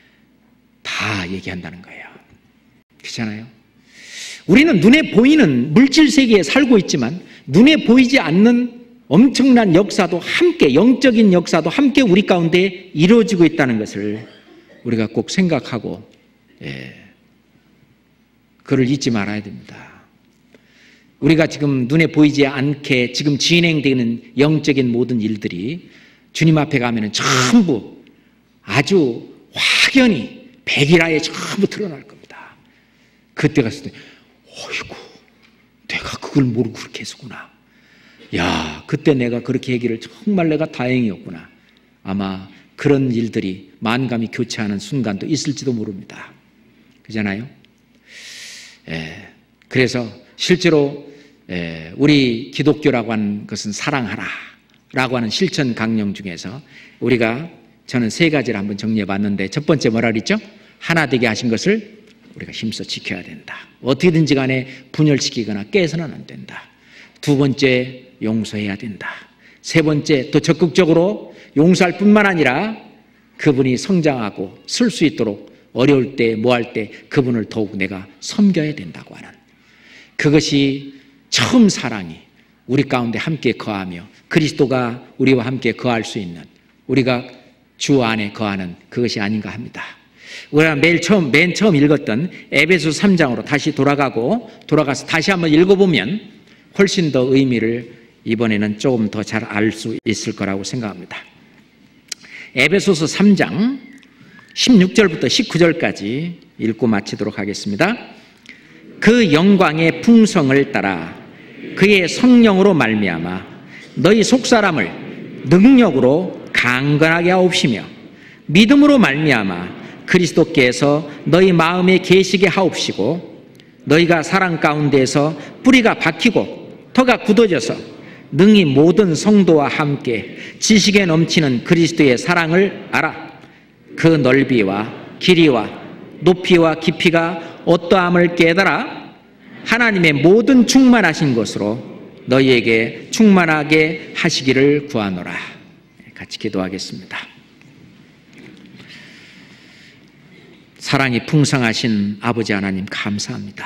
다 얘기한다는 거예요. 그렇잖아요. 우리는 눈에 보이는 물질 세계에 살고 있지만 눈에 보이지 않는 엄청난 역사도 함께, 영적인 역사도 함께 우리 가운데 이루어지고 있다는 것을 우리가 꼭 생각하고 예, 그걸 잊지 말아야 됩니다. 우리가 지금 눈에 보이지 않게 지금 진행되는 영적인 모든 일들이 주님 앞에 가면 전부 아주 확연히 백일하에 전부 드러날 겁니다. 그때 갔을 때 어이구 내가 그걸 모르고 그렇게 했었구나. 야, 그때 내가 그렇게 얘기를 정말 내가 다행이었구나. 아마 그런 일들이 만감이 교체하는 순간도 있을지도 모릅니다. 그잖아요. 예, 그래서 실제로 예, 우리 기독교라고 하는 것은 사랑하라 라고 하는 실천 강령 중에서 우리가 저는 세 가지를 한번 정리해 봤는데, 첫 번째 뭐라 그랬죠? 하나 되게 하신 것을 우리가 힘써 지켜야 된다. 어떻게든지 간에 분열시키거나 깨서는 안 된다. 두 번째, 용서해야 된다. 세 번째, 또 적극적으로 용서할 뿐만 아니라 그분이 성장하고 쓸 수 있도록 어려울 때, 뭐 할 때 그분을 더욱 내가 섬겨야 된다고 하는, 그것이 처음 사랑이 우리 가운데 함께 거하며 그리스도가 우리와 함께 거할 수 있는, 우리가 주 안에 거하는 그것이 아닌가 합니다. 우리가 매일 처음, 맨 처음 읽었던 에베소 삼 장으로 다시 돌아가고 돌아가서 다시 한번 읽어보면 훨씬 더 의미를 이번에는 조금 더 잘 알 수 있을 거라고 생각합니다. 에베소서 삼 장 십육 절부터 십구 절까지 읽고 마치도록 하겠습니다. 그 영광의 풍성을 따라 그의 성령으로 말미암아 너희 속사람을 능력으로 강건하게 하옵시며 믿음으로 말미암아 그리스도께서 너희 마음에 계시게 하옵시고 너희가 사랑 가운데서 뿌리가 박히고 터가 굳어져서 능히 모든 성도와 함께 지식에 넘치는 그리스도의 사랑을 알아 그 넓이와 길이와 높이와 깊이가 어떠함을 깨달아 하나님의 모든 충만하신 것으로 너희에게 충만하게 하시기를 구하노라. 같이 기도하겠습니다. 사랑이 풍성하신 아버지 하나님 감사합니다.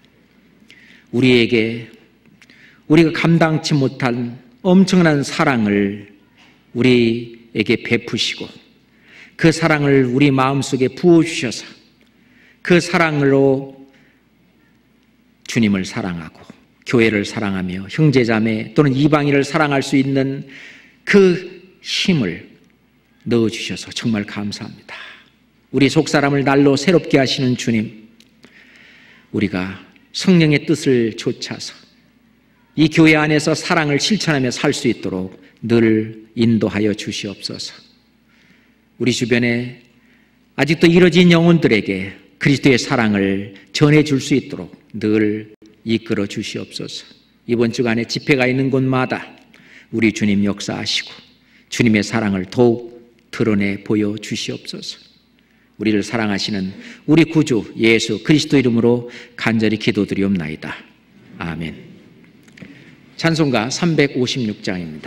우리에게 우리가 감당치 못한 엄청난 사랑을 우리에게 베푸시고 그 사랑을 우리 마음속에 부어주셔서 그 사랑으로 주님을 사랑하고 교회를 사랑하며 형제자매 또는 이방인을 사랑할 수 있는 그 힘을 넣어주셔서 정말 감사합니다. 우리 속사람을 날로 새롭게 하시는 주님, 우리가 성령의 뜻을 좇아서 이 교회 안에서 사랑을 실천하며 살 수 있도록 늘 인도하여 주시옵소서. 우리 주변에 아직도 이뤄진 영혼들에게 그리스도의 사랑을 전해줄 수 있도록 늘 이끌어 주시옵소서. 이번 주간에 집회가 있는 곳마다 우리 주님 역사하시고 주님의 사랑을 더욱 드러내 보여 주시옵소서. 우리를 사랑하시는 우리 구주 예수 그리스도 이름으로 간절히 기도드리옵나이다. 아멘. 찬송가 삼백오십육 장입니다.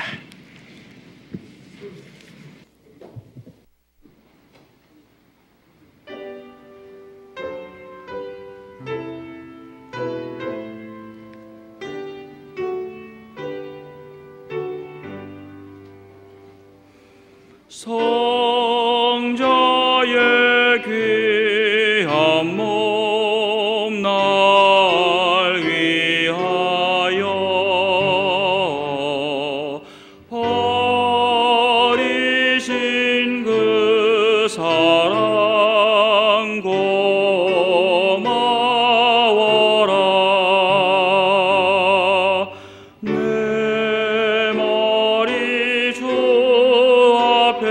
성자의 귀한 몸 날 위하여 버리신 그 사랑 고마워라. 내 머리 주 앞에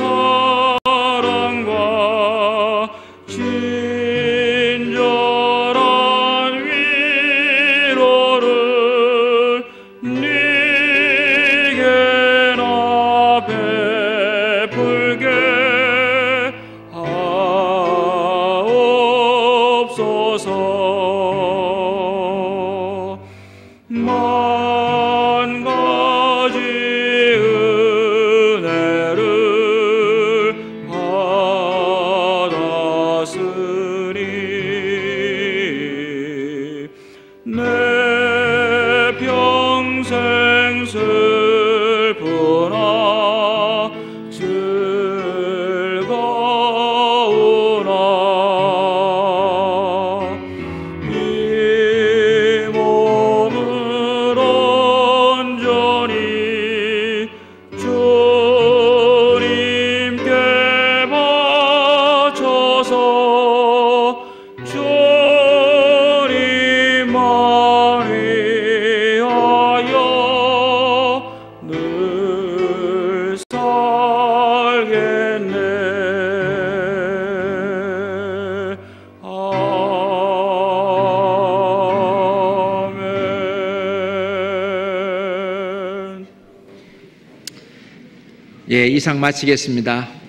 친절한 이 몸을 온전히 주님께 바쳐서 주님만 위하여 늘 살겠네. 아멘. 예, 이상 마치겠습니다.